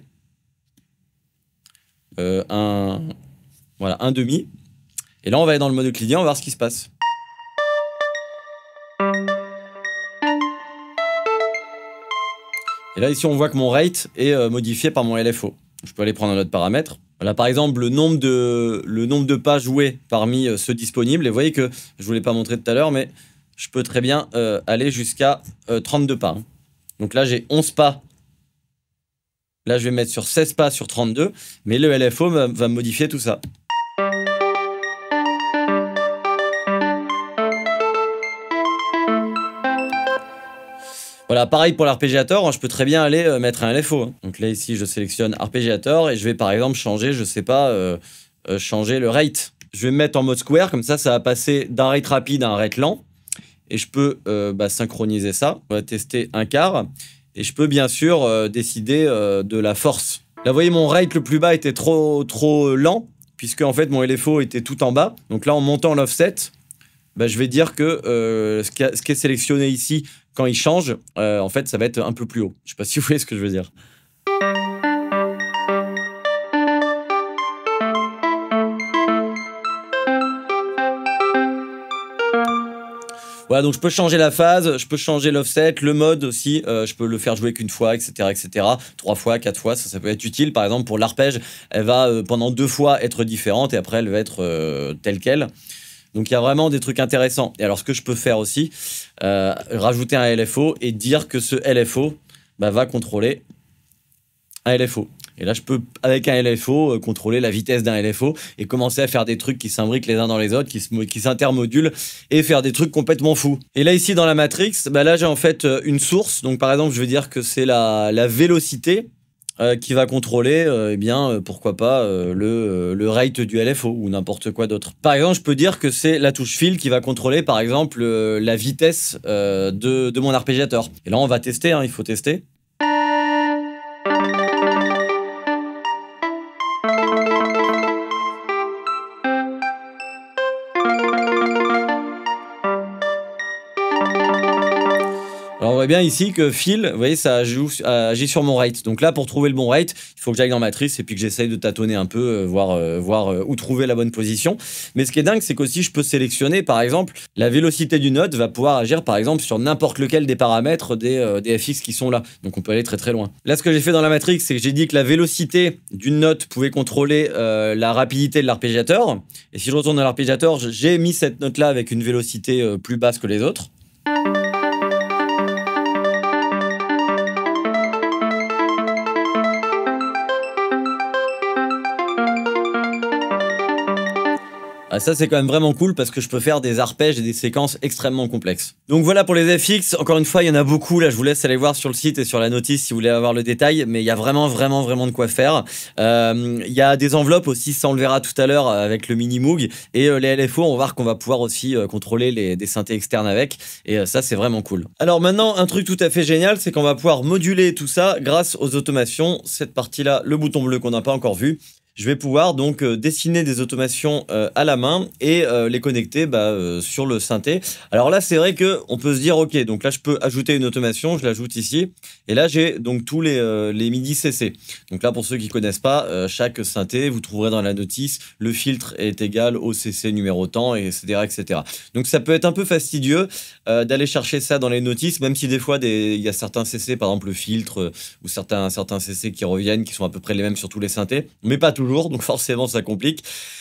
Un demi. Et là, on va être dans le mode euclidien, on va voir ce qui se passe. Et là, ici, on voit que mon rate est modifié par mon LFO. Je peux aller prendre un autre paramètre. Voilà, par exemple, le nombre de pas joués parmi ceux disponibles. Et vous voyez que, je ne vous l'ai pas montré tout à l'heure, mais je peux très bien aller jusqu'à 32 pas. Hein. Donc là, j'ai 11 pas. Là, je vais mettre sur 16 pas sur 32, mais le LFO va modifier tout ça. Voilà, pareil pour l'arpégiator, hein, je peux très bien aller mettre un LFO. Hein. Donc là, ici, je sélectionne arpégiator et je vais par exemple changer, je sais pas, changer le rate. Je vais me mettre en mode square, comme ça va passer d'un rate rapide à un rate lent. Et je peux synchroniser ça. On va tester un quart. Et je peux bien sûr décider de la force. Là, vous voyez, mon rate le plus bas était trop lent, puisque en fait, mon LFO était tout en bas. Donc là, en montant l'offset, je vais dire que ce qui est sélectionné ici, quand il change, en fait, ça va être un peu plus haut. Je sais pas si vous voyez ce que je veux dire. Voilà, donc je peux changer la phase, je peux changer l'offset, le mode aussi, je peux le faire jouer qu'une fois, etc., etc. 3 fois, 4 fois, ça peut être utile. Par exemple, pour l'arpège, elle va pendant 2 fois être différente et après elle va être telle quelle. Donc il y a vraiment des trucs intéressants. Et alors ce que je peux faire aussi, rajouter un LFO et dire que ce LFO va contrôler un LFO. Et là, je peux, avec un LFO, contrôler la vitesse d'un LFO et commencer à faire des trucs qui s'imbriquent les uns dans les autres, qui s'intermodulent et faire des trucs complètement fous. Et là, ici, dans la matrix, là, j'ai en fait une source. Donc, par exemple, je vais dire que c'est la vélocité qui va contrôler, pourquoi pas, le rate du LFO ou n'importe quoi d'autre. Par exemple, je peux dire que c'est la touche fill qui va contrôler, par exemple, la vitesse de mon arpégiateur. Et là, on va tester, hein, il faut tester. Alors on voit bien ici que fill, vous voyez, ça agit sur mon rate. Donc là, pour trouver le bon rate, il faut que j'aille dans matrice et puis que j'essaye de tâtonner un peu, voir où trouver la bonne position. Mais ce qui est dingue, c'est qu'aussi je peux sélectionner, par exemple, la vélocité du note va pouvoir agir, par exemple, sur n'importe lequel des paramètres des FX qui sont là. Donc on peut aller très très loin. Là, ce que j'ai fait dans la matrix, c'est que j'ai dit que la vélocité d'une note pouvait contrôler la rapidité de l'arpégiateur. Et si je retourne à l'arpégiateur, j'ai mis cette note-là avec une vélocité plus basse que les autres. Ça, c'est quand même vraiment cool parce que je peux faire des arpèges et des séquences extrêmement complexes. Donc voilà pour les FX. Encore une fois, il y en a beaucoup. Là, je vous laisse aller voir sur le site et sur la notice si vous voulez avoir le détail. Mais il y a vraiment de quoi faire. Il y a des enveloppes aussi, ça on le verra tout à l'heure avec le mini Moog. Et les LFO, on va voir qu'on va pouvoir aussi contrôler des synthés externes avec. Et ça, c'est vraiment cool. Alors maintenant, un truc tout à fait génial, c'est qu'on va pouvoir moduler tout ça grâce aux automations. Cette partie-là, le bouton bleu qu'on n'a pas encore vu. Je vais pouvoir donc dessiner des automations à la main et les connecter sur le synthé. Alors là, c'est vrai que on peut se dire, ok, donc là, je peux ajouter une automation, je l'ajoute ici. Et là, j'ai donc tous les MIDI CC. Donc là, pour ceux qui connaissent pas, chaque synthé, vous trouverez dans la notice, le filtre est égal au CC numéro tant, etc., etc. Donc ça peut être un peu fastidieux d'aller chercher ça dans les notices, même si des fois, il y a certains CC, par exemple le filtre, ou certains CC qui reviennent, qui sont à peu près les mêmes sur tous les synthés, mais pas toujours. Donc forcément ça complique.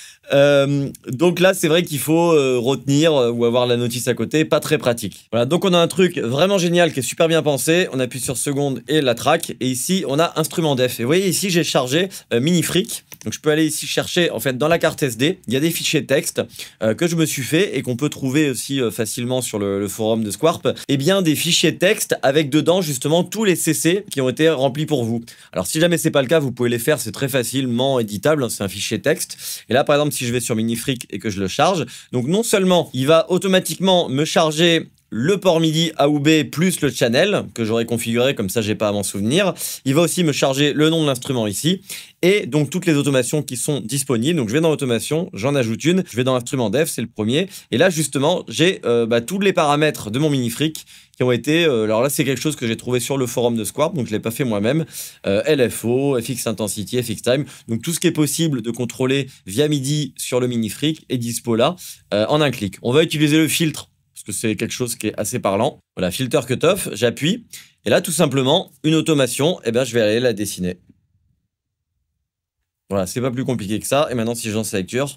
Donc là c'est vrai qu'il faut retenir ou avoir la notice à côté, pas très pratique. Voilà, donc on a un truc vraiment génial qui est super bien pensé. On appuie sur seconde et la track et ici on a instrument def. Et vous voyez ici j'ai chargé Minifreak. Donc je peux aller ici chercher en fait dans la carte SD, il y a des fichiers texte que je me suis fait et qu'on peut trouver aussi facilement sur le forum de Squarp. Et bien des fichiers texte avec dedans justement tous les CC qui ont été remplis pour vous. Alors si jamais c'est pas le cas, vous pouvez les faire, c'est très facilement éditable, hein, c'est un fichier texte. Et là par exemple si je vais sur Minifreak et que je le charge, donc non seulement il va automatiquement me charger le port MIDI A ou B plus le channel que j'aurais configuré, comme ça j'ai pas à m'en souvenir. Il va aussi me charger le nom de l'instrument ici et donc toutes les automations qui sont disponibles. Donc je vais dans automation, j'en ajoute une, je vais dans instrument def, c'est le premier. Et là justement j'ai tous les paramètres de mon Minifreak qui ont été, alors là c'est quelque chose que j'ai trouvé sur le forum de Squarp, donc je l'ai pas fait moi-même, LFO, FX Intensity, FX Time, donc tout ce qui est possible de contrôler via MIDI sur le Minifreak est dispo là, en un clic. On va utiliser le filtre, parce que c'est quelque chose qui est assez parlant. Voilà, filter cutoff, j'appuie, et là tout simplement, une automation, je vais aller la dessiner. Voilà, c'est pas plus compliqué que ça. Et maintenant, si je lance la lecture...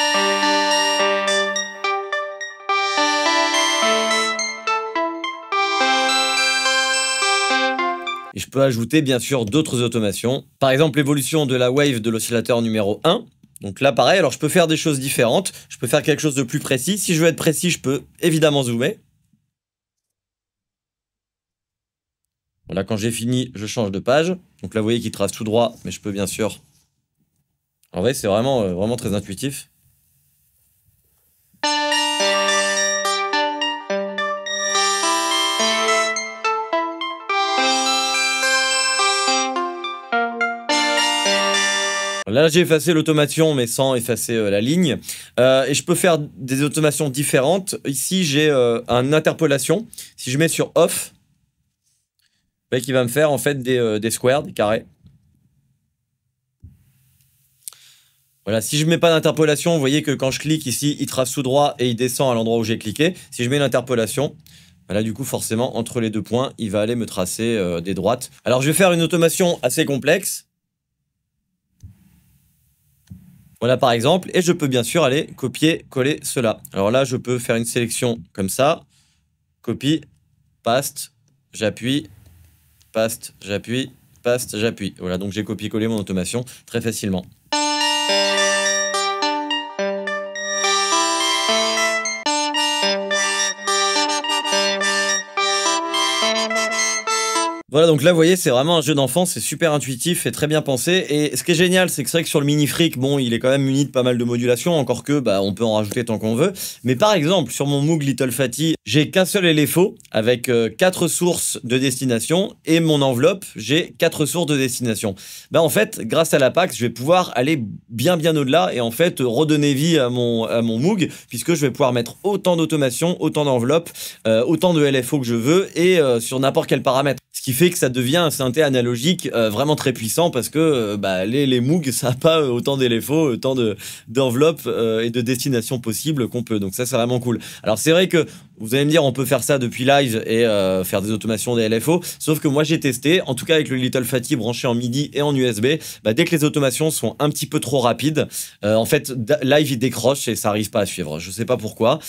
Et je peux ajouter bien sûr d'autres automations. Par exemple, l'évolution de la wave de l'oscillateur numéro 1. Donc là, pareil, alors je peux faire des choses différentes. Je peux faire quelque chose de plus précis. Si je veux être précis, je peux évidemment zoomer. Voilà, quand j'ai fini, je change de page. Donc là, vous voyez qu'il trace tout droit, mais je peux bien sûr... En vrai, c'est vraiment, vraiment très intuitif. Là, j'ai effacé l'automation, mais sans effacer la ligne. Et je peux faire des automations différentes. Ici, j'ai une interpolation. Si je mets sur off, vous voyez qu'il va me faire en fait des squares, des carrés. Voilà, si je mets pas d'interpolation, vous voyez que quand je clique ici, il trace tout droit et il descend à l'endroit où j'ai cliqué. Si je mets l'interpolation, là du coup forcément entre les deux points, il va aller me tracer des droites. Alors je vais faire une automation assez complexe. Voilà par exemple, et je peux bien sûr aller copier-coller cela. Alors là, je peux faire une sélection comme ça, copie, paste, j'appuie, paste, j'appuie, paste, j'appuie. Voilà, donc j'ai copié-collé mon automation très facilement. Voilà, donc là, vous voyez, c'est vraiment un jeu d'enfant, c'est super intuitif et très bien pensé. Et ce qui est génial, c'est que c'est vrai que sur le Mini Freak, bon, il est quand même muni de pas mal de modulations, encore que, bah, on peut en rajouter tant qu'on veut. Mais par exemple, sur mon Moog Little Fatty, j'ai qu'un seul LFO avec 4 sources de destination et mon enveloppe, j'ai 4 sources de destination. Bah, en fait, grâce à la PAX, je vais pouvoir aller bien au-delà et en fait, redonner vie à mon Moog, puisque je vais pouvoir mettre autant d'automation, autant d'enveloppes, autant de LFO que je veux et sur n'importe quel paramètre. Ce qui fait que ça devient un synthé analogique vraiment très puissant parce que bah, les Moog, ça n'a pas autant d'LFO, autant d'enveloppes et de destinations possibles qu'on peut. Donc ça, c'est vraiment cool. Alors c'est vrai que vous allez me dire, on peut faire ça depuis live et faire des automations des LFO. Sauf que moi, j'ai testé, en tout cas avec le Little Fatty branché en MIDI et en USB, bah, dès que les automations sont un petit peu trop rapides, en fait, live, il décroche et ça n'arrive pas à suivre. Je sais pas pourquoi.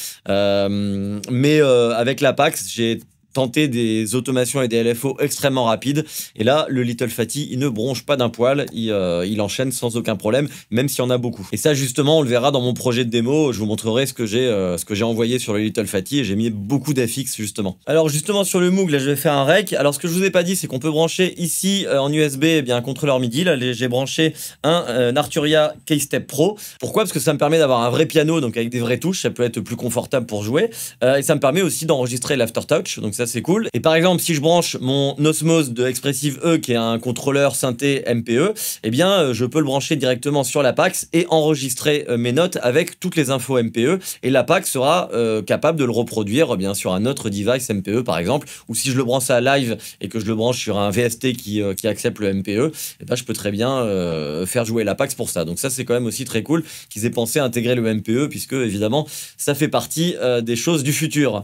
Mais avec la PAX, j'ai tenter des automations et des LFO extrêmement rapides. Et là, le Little Fatty, il ne bronche pas d'un poil, il enchaîne sans aucun problème, même s'il y en a beaucoup. Et ça, justement, on le verra dans mon projet de démo. Je vous montrerai ce que j'ai envoyé sur le Little Fatty et j'ai mis beaucoup d'affiches, justement. Alors, justement, sur le Moog, là, je vais faire un rec. Alors, ce que je vous ai pas dit, c'est qu'on peut brancher ici, en USB, eh bien, un contrôleur MIDI. Là, j'ai branché un Arturia Keystep Pro. Pourquoi? Parce que ça me permet d'avoir un vrai piano, donc avec des vraies touches. Ça peut être plus confortable pour jouer. Et ça me permet aussi d'enregistrer l'Aftertouch. Donc, ça c'est cool. Et par exemple, si je branche mon Osmose de Expressive E, qui est un contrôleur synthé MPE, eh bien, je peux le brancher directement sur la PAX et enregistrer mes notes avec toutes les infos MPE. Et la PAX sera capable de le reproduire, bien sur un autre device MPE, par exemple. Ou si je le branche à live et que je le branche sur un VST qui accepte le MPE, eh ben, je peux très bien faire jouer la PAX pour ça. Donc ça, c'est quand même aussi très cool qu'ils aient pensé à intégrer le MPE, puisque évidemment, ça fait partie des choses du futur.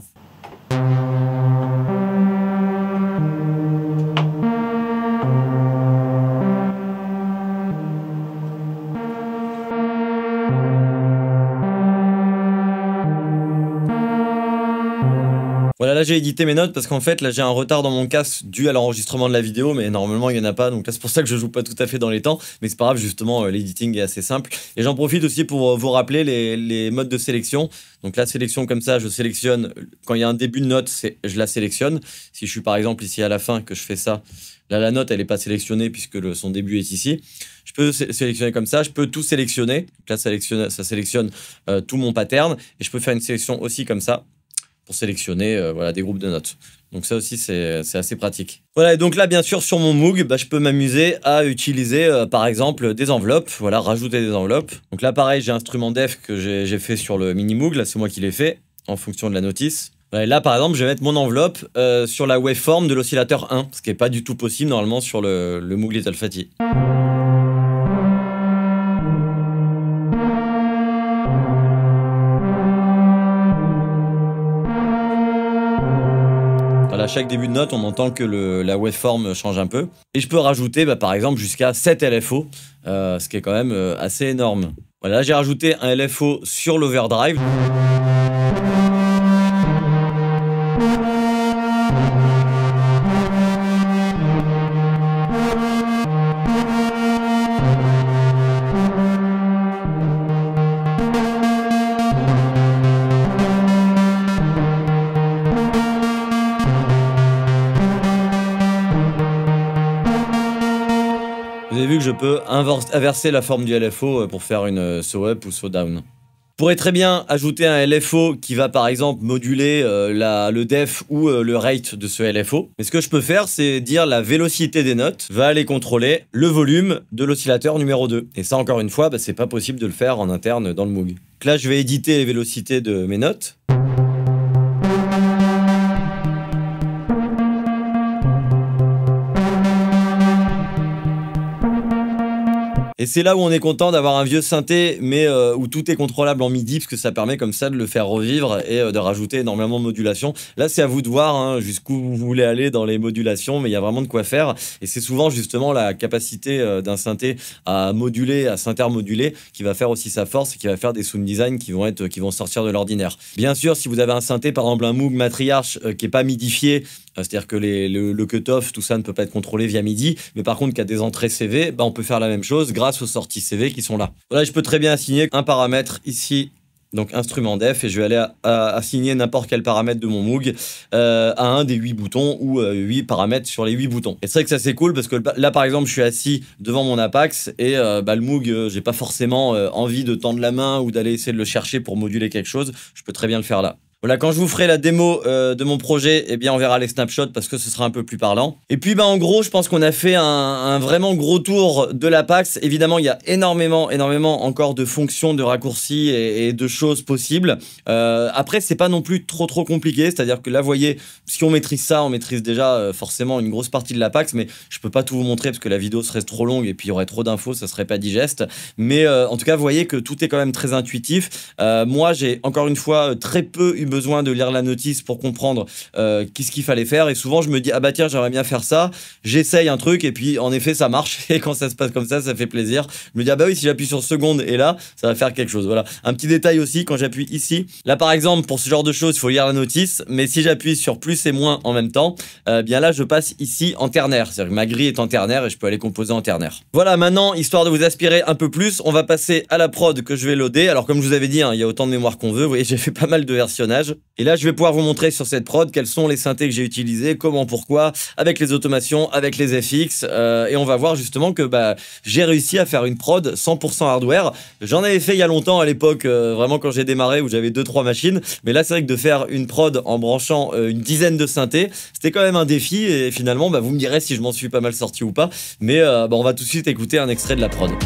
Voilà, là j'ai édité mes notes parce qu'en fait là j'ai un retard dans mon casque dû à l'enregistrement de la vidéo, mais normalement il n'y en a pas, donc là c'est pour ça que je joue pas tout à fait dans les temps, mais c'est pas grave, justement l'editing est assez simple. Et j'en profite aussi pour vous rappeler les modes de sélection. Donc la sélection comme ça, je sélectionne, quand il y a un début de note, je la sélectionne. Si je suis par exemple ici à la fin que je fais ça, là la note elle n'est pas sélectionnée puisque son début est ici. Je peux sélectionner comme ça, je peux tout sélectionner. Donc là ça sélectionne tout mon pattern, et je peux faire une sélection aussi comme ça, pour sélectionner voilà, des groupes de notes. Donc ça aussi, c'est assez pratique. Voilà, et donc là, bien sûr, sur mon Moog, bah, je peux m'amuser à utiliser, par exemple, des enveloppes. Voilà, rajouter des enveloppes. Donc là, pareil, j'ai un instrument def que j'ai fait sur le Mini Moog. Là, c'est moi qui l'ai fait, en fonction de la notice. Voilà, et là, par exemple, je vais mettre mon enveloppe sur la waveform de l'oscillateur 1, ce qui n'est pas du tout possible, normalement, sur le Moog Little Fatty. Voilà, à chaque début de note, on entend que la waveform change un peu. Et je peux rajouter, par exemple, jusqu'à 7 LFO, ce qui est quand même assez énorme. Voilà, j'ai rajouté un LFO sur l'overdrive. Vous avez vu que je peux inverser la forme du LFO pour faire une saw up ou saw down. Je pourrais très bien ajouter un LFO qui va par exemple moduler le def ou le rate de ce LFO. Mais ce que je peux faire, c'est dire la vélocité des notes va aller contrôler le volume de l'oscillateur numéro 2. Et ça, encore une fois, c'est pas possible de le faire en interne dans le Moog. Donc là, je vais éditer les vélocités de mes notes. Et c'est là où on est content d'avoir un vieux synthé, mais où tout est contrôlable en MIDI, parce que ça permet comme ça de le faire revivre et de rajouter énormément de modulation. Là, c'est à vous de voir jusqu'où vous voulez aller dans les modulations, mais il y a vraiment de quoi faire. Et c'est souvent justement la capacité d'un synthé à moduler, à s'intermoduler, qui va faire aussi sa force et qui va faire des sound design qui vont sortir de l'ordinaire. Bien sûr, si vous avez un synthé, par exemple un Moog Matriarch qui est pas midifié, c'est-à-dire que le cutoff, tout ça ne peut pas être contrôlé via MIDI, mais par contre, qu'il y a des entrées CV, on peut faire la même chose grâce aux sorties CV qui sont là. Voilà, je peux très bien assigner un paramètre ici, donc instrument def, et je vais aller assigner n'importe quel paramètre de mon Moog à un des 8 boutons ou 8 paramètres sur les 8 boutons. Et c'est vrai que ça c'est cool parce que là par exemple je suis assis devant mon Apax et le Moog, j'ai pas forcément envie de tendre la main ou d'aller essayer de le chercher pour moduler quelque chose, je peux très bien le faire là. Voilà, quand je vous ferai la démo de mon projet, eh bien on verra les snapshots parce que ce sera un peu plus parlant. Et puis en gros, je pense qu'on a fait un vraiment gros tour de l'Apax. Évidemment, il y a énormément encore de fonctions, de raccourcis et de choses possibles. Après, c'est pas non plus trop compliqué. C'est-à-dire que là, vous voyez, si on maîtrise ça, on maîtrise déjà forcément une grosse partie de l'Apax, mais je peux pas tout vous montrer parce que la vidéo serait trop longue et puis il y aurait trop d'infos, ça serait pas digeste. Mais en tout cas, vous voyez que tout est quand même très intuitif. Moi, j'ai encore une fois très peu eu besoin de lire la notice pour comprendre qu'est-ce qu'il fallait faire, et souvent je me dis ah bah tiens, j'aimerais bien faire ça, j'essaye un truc et puis en effet ça marche, et quand ça se passe comme ça fait plaisir. Je me dis ah bah oui, si j'appuie sur seconde et là ça va faire quelque chose. Voilà, un petit détail aussi, quand j'appuie ici, là par exemple pour ce genre de choses il faut lire la notice, mais si j'appuie sur plus et moins en même temps, bien là je passe ici en ternaire, c'est-à-dire que ma grille est en ternaire et je peux aller composer en ternaire. Voilà, maintenant histoire de vous aspirer un peu plus, on va passer à la prod que je vais loader. Alors comme je vous avais dit, il y a autant de mémoire qu'on veut, vous voyez j'ai fait pas mal de versionnage. Et là, je vais pouvoir vous montrer sur cette prod quels sont les synthés que j'ai utilisés, comment, pourquoi, avec les automations, avec les FX. Et on va voir justement que j'ai réussi à faire une prod 100% hardware. J'en avais fait il y a longtemps à l'époque, vraiment quand j'ai démarré, où j'avais 2-3 machines. Mais là, c'est vrai que de faire une prod en branchant une dizaine de synthés, c'était quand même un défi. Et finalement, vous me direz si je m'en suis pas mal sorti ou pas. Mais on va tout de suite écouter un extrait de la prod.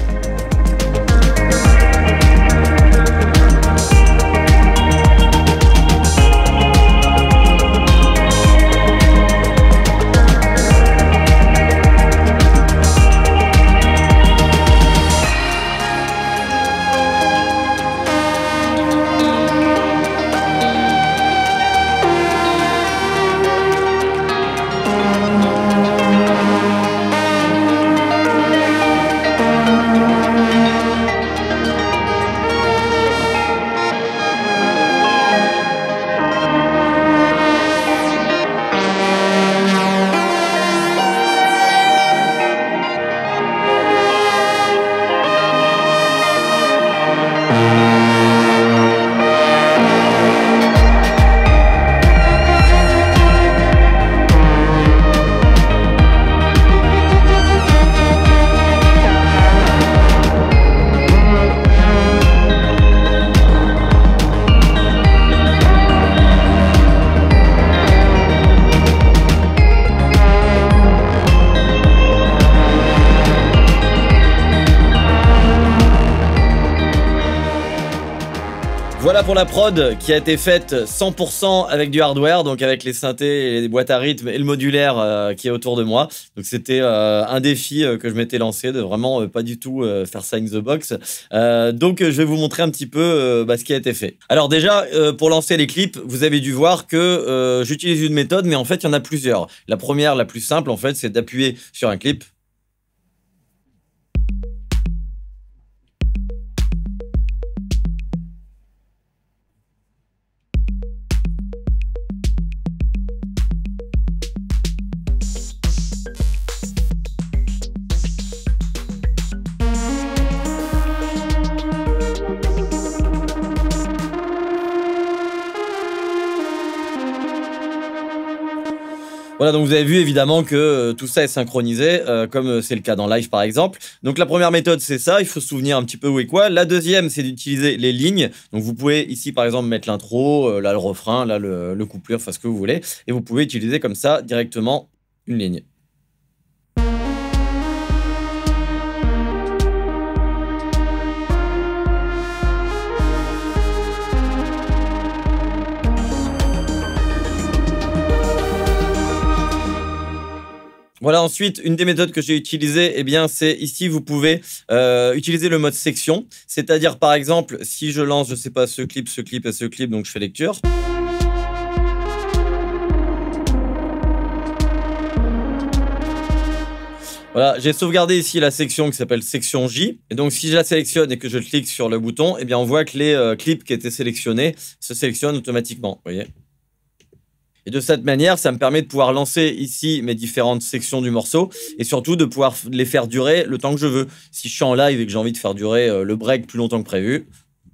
Voilà pour la prod qui a été faite 100% avec du hardware, donc avec les synthés et les boîtes à rythme et le modulaire qui est autour de moi. Donc c'était un défi que je m'étais lancé de vraiment pas du tout faire ça in the box. Donc je vais vous montrer un petit peu ce qui a été fait. Alors déjà, pour lancer les clips, vous avez dû voir que j'utilise une méthode, mais en fait il y en a plusieurs. La première, la plus simple en fait, c'est d'appuyer sur un clip. Voilà, donc vous avez vu évidemment que tout ça est synchronisé, comme c'est le cas dans Live par exemple. Donc la première méthode, c'est ça, il faut se souvenir un petit peu où et quoi. La deuxième, c'est d'utiliser les lignes. Donc vous pouvez ici par exemple mettre l'intro, là le refrain, là le couplet, enfin ce que vous voulez. Et vous pouvez utiliser comme ça directement une ligne. Voilà, ensuite, une des méthodes que j'ai utilisées, eh bien, c'est ici, vous pouvez utiliser le mode section. C'est-à-dire, par exemple, si je lance, je sais pas, ce clip et ce clip, donc je fais lecture. Voilà, j'ai sauvegardé ici la section qui s'appelle section J. Et donc, si je la sélectionne et que je clique sur le bouton, eh bien, on voit que les clips qui étaient sélectionnés se sélectionnent automatiquement. Vous voyez ? Et de cette manière, ça me permet de pouvoir lancer ici mes différentes sections du morceau et surtout de pouvoir les faire durer le temps que je veux. Si je suis en live et que j'ai envie de faire durer le break plus longtemps que prévu,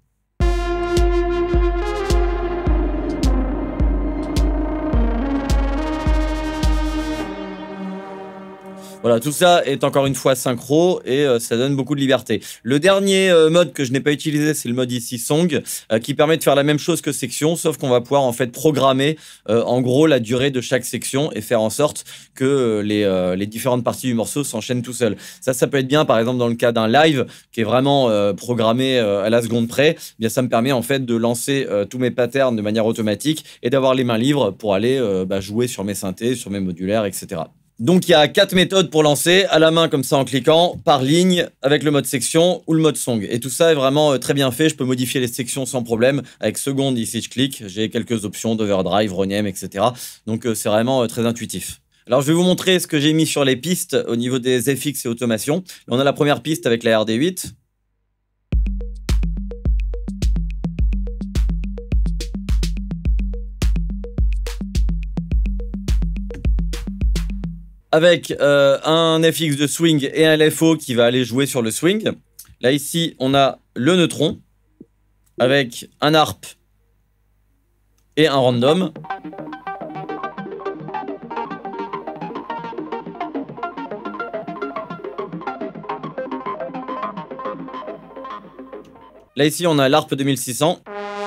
voilà, tout ça est encore une fois synchro et ça donne beaucoup de liberté. Le dernier mode que je n'ai pas utilisé, c'est le mode ici Song, qui permet de faire la même chose que section, sauf qu'on va pouvoir en fait programmer en gros la durée de chaque section et faire en sorte que les différentes parties du morceau s'enchaînent tout seul. Ça peut être bien, par exemple dans le cas d'un live qui est vraiment programmé à la seconde près. Eh bien, ça me permet en fait de lancer tous mes patterns de manière automatique et d'avoir les mains libres pour aller jouer sur mes synthés, sur mes modulaires, etc. Donc il y a 4 méthodes pour lancer, à la main comme ça en cliquant, par ligne, avec le mode section ou le mode song. Et tout ça est vraiment très bien fait, je peux modifier les sections sans problème. Avec seconde, ici je clique, j'ai quelques options d'overdrive, rename, etc. Donc c'est vraiment très intuitif. Alors je vais vous montrer ce que j'ai mis sur les pistes au niveau des FX et automation. Là, on a la première piste avec la RD8. Avec un FX de swing et un LFO qui va aller jouer sur le swing. Là, ici, on a le neutron avec un harp et un random. Là, ici, on a l'harp 2600.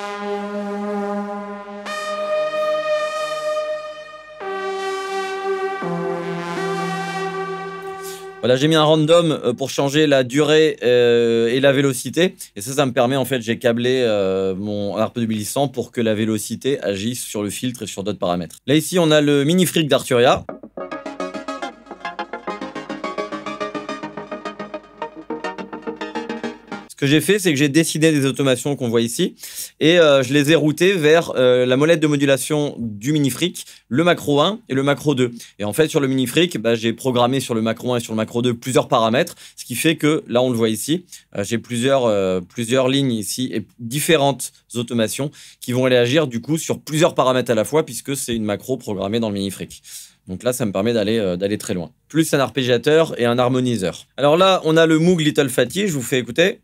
Voilà, j'ai mis un random pour changer la durée et la vélocité. Et ça me permet, en fait, j'ai câblé mon harp 2600 pour que la vélocité agisse sur le filtre et sur d'autres paramètres. Là, ici, on a le mini freak d'Arturia. Ce que j'ai fait, c'est que j'ai dessiné des automations qu'on voit ici et je les ai routées vers la molette de modulation du mini-freak, le macro 1 et le macro 2. Et en fait, sur le mini-freak, j'ai programmé sur le macro 1 et sur le macro 2 plusieurs paramètres, ce qui fait que, là, on le voit ici, j'ai plusieurs lignes ici et différentes automations qui vont aller agir du coup sur plusieurs paramètres à la fois puisque c'est une macro programmée dans le mini-freak. Donc là, ça me permet d'aller très loin. Plus un arpégiateur et un harmoniseur. Alors là, on a le Moog Little Fatty, je vous fais écouter.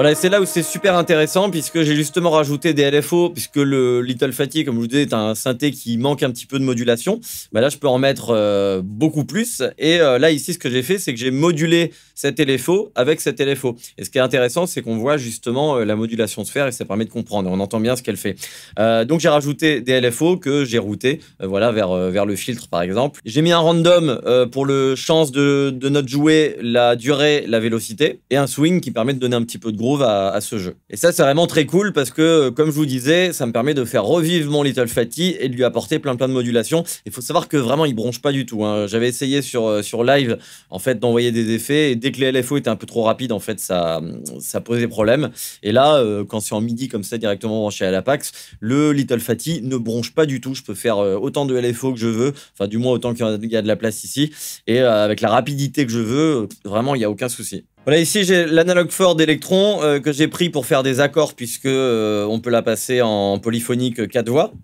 Voilà, et c'est là où c'est super intéressant puisque j'ai justement rajouté des LFO, puisque le Little Fatty, comme je vous disais, est un synthé qui manque un petit peu de modulation. Bah là, je peux en mettre beaucoup plus. Et là, ici, ce que j'ai fait, c'est que j'ai modulé cet LFO avec cet LFO. Et ce qui est intéressant, c'est qu'on voit justement la modulation se faire et ça permet de comprendre. On entend bien ce qu'elle fait. Donc, j'ai rajouté des LFO que j'ai routés voilà, vers le filtre, par exemple. J'ai mis un random pour le chance de notre jouet, la durée, la vélocité, et un swing qui permet de donner un petit peu de groove à ce jeu. Et ça, c'est vraiment très cool parce que, comme je vous disais, ça me permet de faire revivre mon Little Fatty et de lui apporter plein de modulations. Il faut savoir que vraiment, il bronche pas du tout, hein. J'avais essayé sur live, en fait, d'envoyer des effets et dès que les LFO étaient un peu trop rapides, en fait, ça posait problème. Et là, quand c'est en MIDI comme ça, directement branché à l'Apax, le Little Fatty ne bronche pas du tout. Je peux faire autant de LFO que je veux, enfin, du moins autant qu'il y a de la place ici. Et avec la rapidité que je veux, vraiment, il n'y a aucun souci. Voilà, ici j'ai l'analogue fort d'Electron que j'ai pris pour faire des accords puisque on peut la passer en polyphonique 4 voix.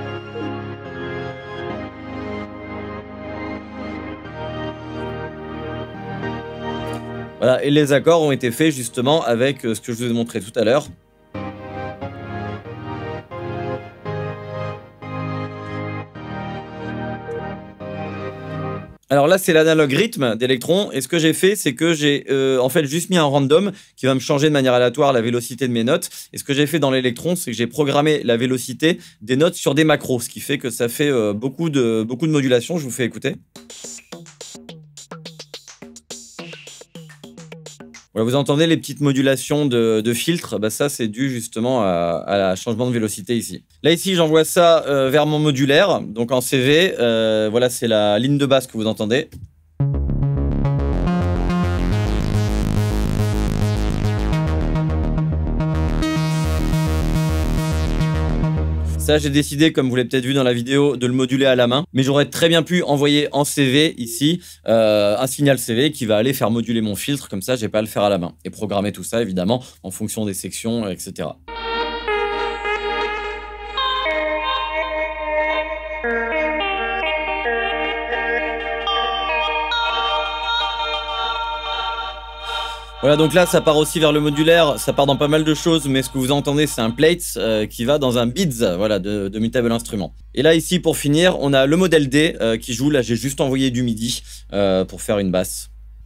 Voilà, et les accords ont été faits justement avec ce que je vous ai montré tout à l'heure. Alors là, c'est l'analogue rythme d'Electron. Et ce que j'ai fait, c'est que j'ai en fait juste mis un random qui va me changer de manière aléatoire la vélocité de mes notes. Et ce que j'ai fait dans l'Electron, c'est que j'ai programmé la vélocité des notes sur des macros, ce qui fait que ça fait beaucoup de modulation. Je vous fais écouter. Voilà, vous entendez les petites modulations de filtre, bah ça c'est dû justement à la changement de vélocité ici. Là ici j'envoie ça vers mon modulaire, donc en CV, voilà c'est la ligne de basse que vous entendez. Ça, j'ai décidé, comme vous l'avez peut-être vu dans la vidéo, de le moduler à la main. Mais j'aurais très bien pu envoyer en CV, ici, un signal CV qui va aller faire moduler mon filtre. Comme ça, j'ai pas à le faire à la main. Et programmer tout ça, évidemment, en fonction des sections, etc. Voilà, donc là, ça part aussi vers le modulaire, ça part dans pas mal de choses, mais ce que vous entendez, c'est un plate qui va dans un beats, voilà, de Mutable Instrument. Et là, ici, pour finir, on a le modèle D qui joue. Là, j'ai juste envoyé du MIDI pour faire une basse.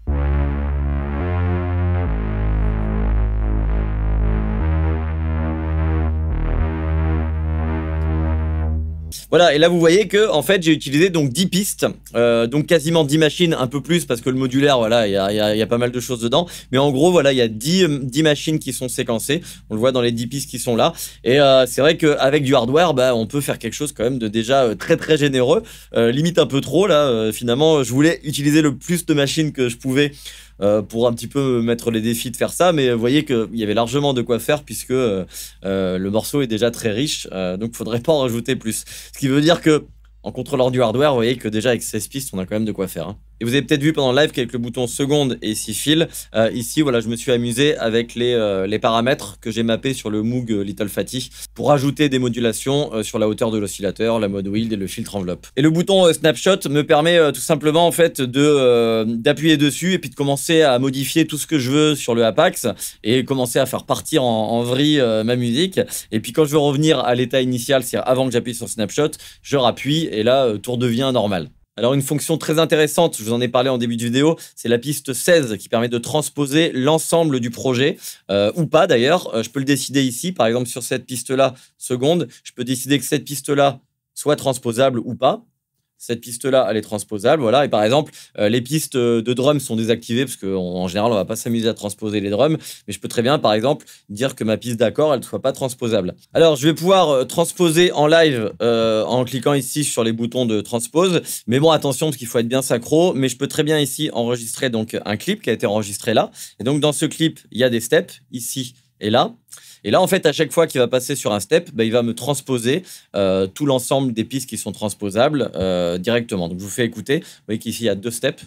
Voilà, et là vous voyez que en fait j'ai utilisé donc 10 pistes, donc quasiment 10 machines, un peu plus parce que le modulaire, voilà, il y a pas mal de choses dedans, mais en gros voilà, il y a 10 machines qui sont séquencées, on le voit dans les 10 pistes qui sont là, et c'est vrai qu'avec du hardware, bah, on peut faire quelque chose quand même de déjà très généreux, limite un peu trop là, finalement je voulais utiliser le plus de machines que je pouvais pour un petit peu mettre les défis de faire ça, mais vous voyez qu'il y avait largement de quoi faire puisque le morceau est déjà très riche, donc il faudrait pas en rajouter plus. Ce qui veut dire que en contrôlant du hardware, vous voyez que déjà avec 16 pistes, on a quand même de quoi faire, hein. Et vous avez peut-être vu pendant le live qu'avec le bouton seconde et 6 fils, ici, voilà, je me suis amusé avec les paramètres que j'ai mappés sur le Moog Little Fatty pour ajouter des modulations sur la hauteur de l'oscillateur, la mode wield et le filtre enveloppe. Et le bouton snapshot me permet tout simplement en fait d'appuyer dessus et puis de commencer à modifier tout ce que je veux sur le Apax et commencer à faire partir en vrille ma musique. Et puis quand je veux revenir à l'état initial, c'est-à-dire avant que j'appuie sur snapshot, je rappuie et là tout redevient normal. Alors une fonction très intéressante, je vous en ai parlé en début de vidéo, c'est la piste 16 qui permet de transposer l'ensemble du projet, ou pas d'ailleurs. Je peux le décider ici, par exemple sur cette piste-là, seconde, je peux décider que cette piste-là soit transposable ou pas. Cette piste-là, elle est transposable, voilà. Et par exemple, les pistes de drums sont désactivées parce qu'en général, on va pas s'amuser à transposer les drums. Mais je peux très bien, par exemple, dire que ma piste d'accord, elle ne soit pas transposable. Alors, je vais pouvoir transposer en live en cliquant ici sur les boutons de transpose. Mais bon, attention, parce qu'il faut être bien synchro. Mais je peux très bien ici enregistrer donc un clip qui a été enregistré là. Et donc, dans ce clip, il y a des steps ici et là. Et là, en fait, à chaque fois qu'il va passer sur un step, bah, il va me transposer tout l'ensemble des pistes qui sont transposables directement. Donc, je vous fais écouter. Vous voyez qu'ici, il y a 2 steps.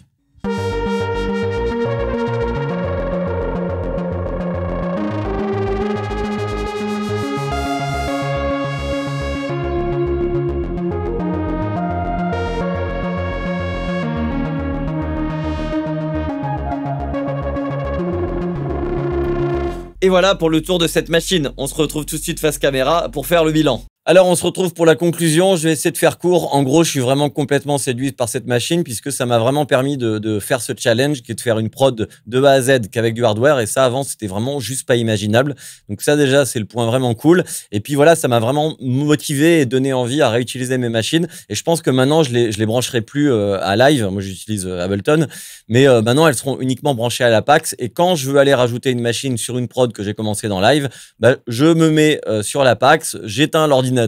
Et voilà pour le tour de cette machine. On se retrouve tout de suite face caméra pour faire le bilan. Alors, on se retrouve pour la conclusion. Je vais essayer de faire court. En gros, je suis vraiment complètement séduit par cette machine puisque ça m'a vraiment permis de faire ce challenge qui est de faire une prod de A à Z qu'avec du hardware. Et ça, avant, c'était vraiment juste pas imaginable. Donc ça, déjà, c'est le point vraiment cool. Et puis voilà, ça m'a vraiment motivé et donné envie à réutiliser mes machines. Et je pense que maintenant, je les brancherai plus à live. Moi, j'utilise Ableton. Mais maintenant, elles seront uniquement branchées à la PAX. Et quand je veux aller rajouter une machine sur une prod que j'ai commencé dans live, bah, je me mets sur la PAX, j'éteins l'ordinateur,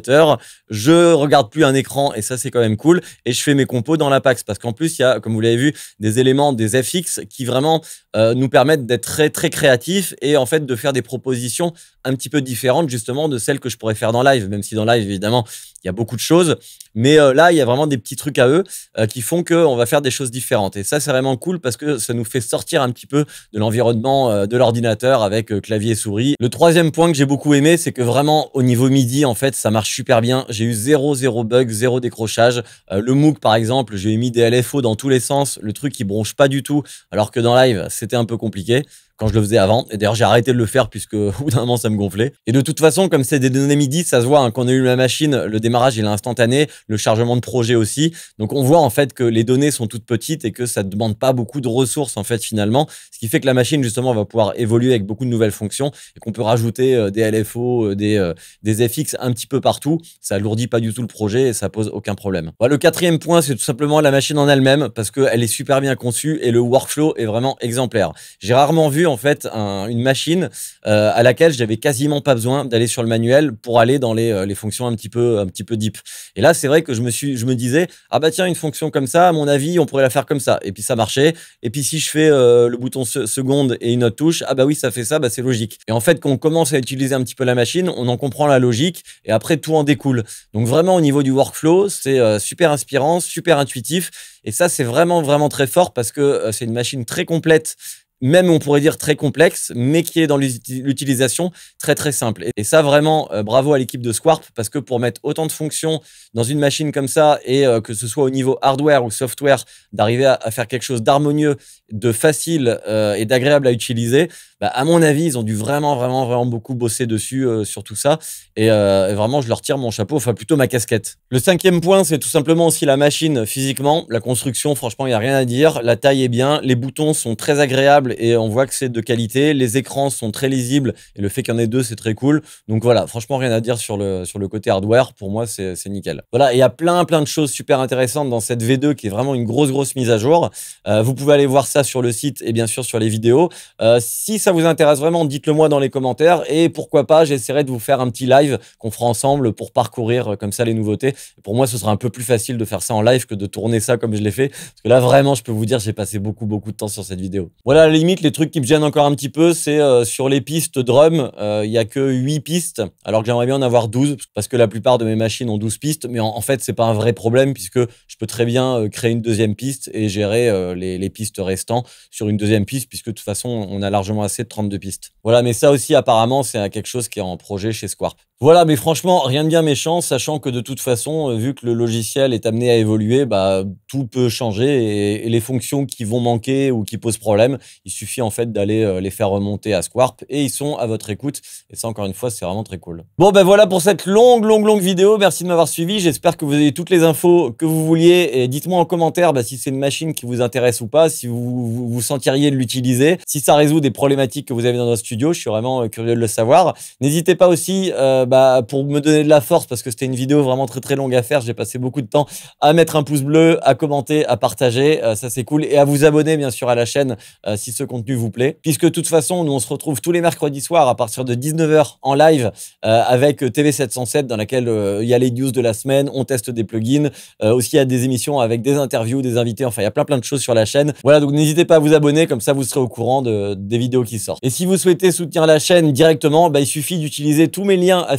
je regarde plus un écran et ça c'est quand même cool et je fais mes compos dans la PAX parce qu'en plus il y a, comme vous l'avez vu, des éléments, des FX qui vraiment nous permettent d'être très très créatifs et en fait de faire des propositions un petit peu différentes justement de celles que je pourrais faire dans live, même si dans live évidemment il y a beaucoup de choses, mais là il y a vraiment des petits trucs à eux qui font qu'on va faire des choses différentes et ça c'est vraiment cool parce que ça nous fait sortir un petit peu de l'environnement de l'ordinateur avec clavier et souris. Le troisième point que j'ai beaucoup aimé, c'est que vraiment au niveau MIDI en fait ça marche super bien. J'ai eu zéro bug, zéro décrochage. Le MOOC par exemple, j'ai mis des LFO dans tous les sens, le truc qui bronche pas du tout, alors que dans live c'était un peu compliqué quand je le faisais avant. Et d'ailleurs, j'ai arrêté de le faire puisque au bout d'un moment, ça me gonflait. Et de toute façon, comme c'est des données MIDI, ça se voit, hein, quand on a eu la machine, le démarrage, il est instantané, le chargement de projet aussi. Donc, on voit en fait que les données sont toutes petites et que ça ne demande pas beaucoup de ressources en fait finalement. Ce qui fait que la machine, justement, va pouvoir évoluer avec beaucoup de nouvelles fonctions et qu'on peut rajouter des LFO, des FX un petit peu partout. Ça alourdit pas du tout le projet et ça pose aucun problème. Voilà, le quatrième point, c'est tout simplement la machine en elle-même parce qu'elle est super bien conçue et le workflow est vraiment exemplaire. J'ai rarement vu en fait une machine à laquelle j'avais quasiment pas besoin d'aller sur le manuel pour aller dans les fonctions un petit peu deep. Et là, c'est vrai que je me disais, ah bah tiens, une fonction comme ça, à mon avis, on pourrait la faire comme ça. Et puis ça marchait. Et puis si je fais le bouton seconde et une autre touche, ah bah oui, ça fait ça, bah c'est logique. Et en fait, quand on commence à utiliser un petit peu la machine, on en comprend la logique et après tout en découle. Donc vraiment au niveau du workflow, c'est super inspirant, super intuitif. Et ça, c'est vraiment très fort parce que c'est une machine très complète, même on pourrait dire très complexe, mais qui est dans l'utilisation très simple. Et ça vraiment, bravo à l'équipe de Squarp, parce que pour mettre autant de fonctions dans une machine comme ça, et que ce soit au niveau hardware ou software, d'arriver à faire quelque chose d'harmonieux, de facile et d'agréable à utiliser, bah, à mon avis, ils ont dû vraiment beaucoup bosser dessus sur tout ça. Et vraiment, je leur tire mon chapeau, enfin plutôt ma casquette. Le cinquième point, c'est tout simplement aussi la machine physiquement. La construction, franchement, il n'y a rien à dire. La taille est bien, les boutons sont très agréables et on voit que c'est de qualité. Les écrans sont très lisibles et le fait qu'il y en ait deux, c'est très cool. Donc voilà, franchement, rien à dire sur le côté hardware. Pour moi, c'est nickel. Voilà, et il y a plein de choses super intéressantes dans cette V2 qui est vraiment une grosse mise à jour. Vous pouvez aller voir ça sur le site et bien sûr sur les vidéos. Si ça vous intéresse vraiment, dites-le moi dans les commentaires et pourquoi pas, j'essaierai de vous faire un petit live qu'on fera ensemble pour parcourir comme ça les nouveautés. Et pour moi, ce sera un peu plus facile de faire ça en live que de tourner ça comme je l'ai fait. Parce que là, vraiment, je peux vous dire, j'ai passé beaucoup de temps sur cette vidéo. Voilà, à la limite, les trucs qui me gênent encore un petit peu, c'est sur les pistes drum, il y a que 8 pistes, alors que j'aimerais bien en avoir 12, parce que la plupart de mes machines ont 12 pistes, mais en fait, c'est pas un vrai problème, puisque je peux très bien créer une deuxième piste et gérer les pistes restants sur une deuxième piste, puisque de toute façon, on a largement assez de 32 pistes. Voilà, mais ça aussi, apparemment, c'est quelque chose qui est en projet chez Squarp. Voilà, mais franchement, rien de bien méchant, sachant que de toute façon, vu que le logiciel est amené à évoluer, bah, tout peut changer et les fonctions qui vont manquer ou qui posent problème, il suffit en fait d'aller les faire remonter à Squarp et ils sont à votre écoute. Et ça, encore une fois, c'est vraiment très cool. Bon, ben voilà pour cette longue vidéo. Merci de m'avoir suivi. J'espère que vous avez toutes les infos que vous vouliez et dites-moi en commentaire si c'est une machine qui vous intéresse ou pas, si vous sentiriez de l'utiliser, si ça résout des problématiques que vous avez dans votre studio. Je suis vraiment curieux de le savoir. N'hésitez pas aussi pour me donner de la force, parce que c'était une vidéo vraiment très longue à faire. J'ai passé beaucoup de temps à mettre un pouce bleu, à commenter, à partager. Ça, c'est cool. Et à vous abonner, bien sûr, à la chaîne si ce contenu vous plaît. Puisque de toute façon, nous, on se retrouve tous les mercredis soirs à partir de 19 h en live avec TV707 dans laquelle il y a les news de la semaine. On teste des plugins. Aussi, il y a des émissions avec des interviews, des invités. Enfin, il y a plein de choses sur la chaîne. Voilà, donc n'hésitez pas à vous abonner. Comme ça, vous serez au courant des vidéos qui sortent. Et si vous souhaitez soutenir la chaîne directement, il suffit d'utiliser tous mes liens affiliés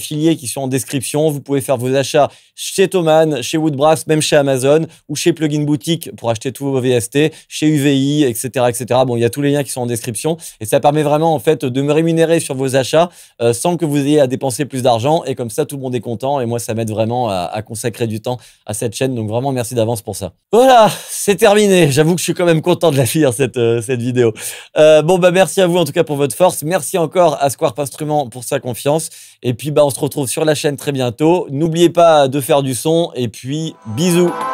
affiliés qui sont en description. Vous pouvez faire vos achats chez Thomann, chez Woodbrass, même chez Amazon ou chez Plugin Boutique pour acheter tous vos VST, chez UVI, etc., etc. Bon, il y a tous les liens qui sont en description et ça permet vraiment en fait de me rémunérer sur vos achats sans que vous ayez à dépenser plus d'argent et comme ça tout le monde est content et moi ça m'aide vraiment à consacrer du temps à cette chaîne. Donc vraiment merci d'avance pour ça. Voilà, c'est terminé. J'avoue que je suis quand même content de la finir cette vidéo. Bon bah merci à vous en tout cas pour votre force. Merci encore à Squarp Instruments pour sa confiance. Et puis bah on se retrouve sur la chaîne très bientôt. N'oubliez pas de faire du son et puis bisous.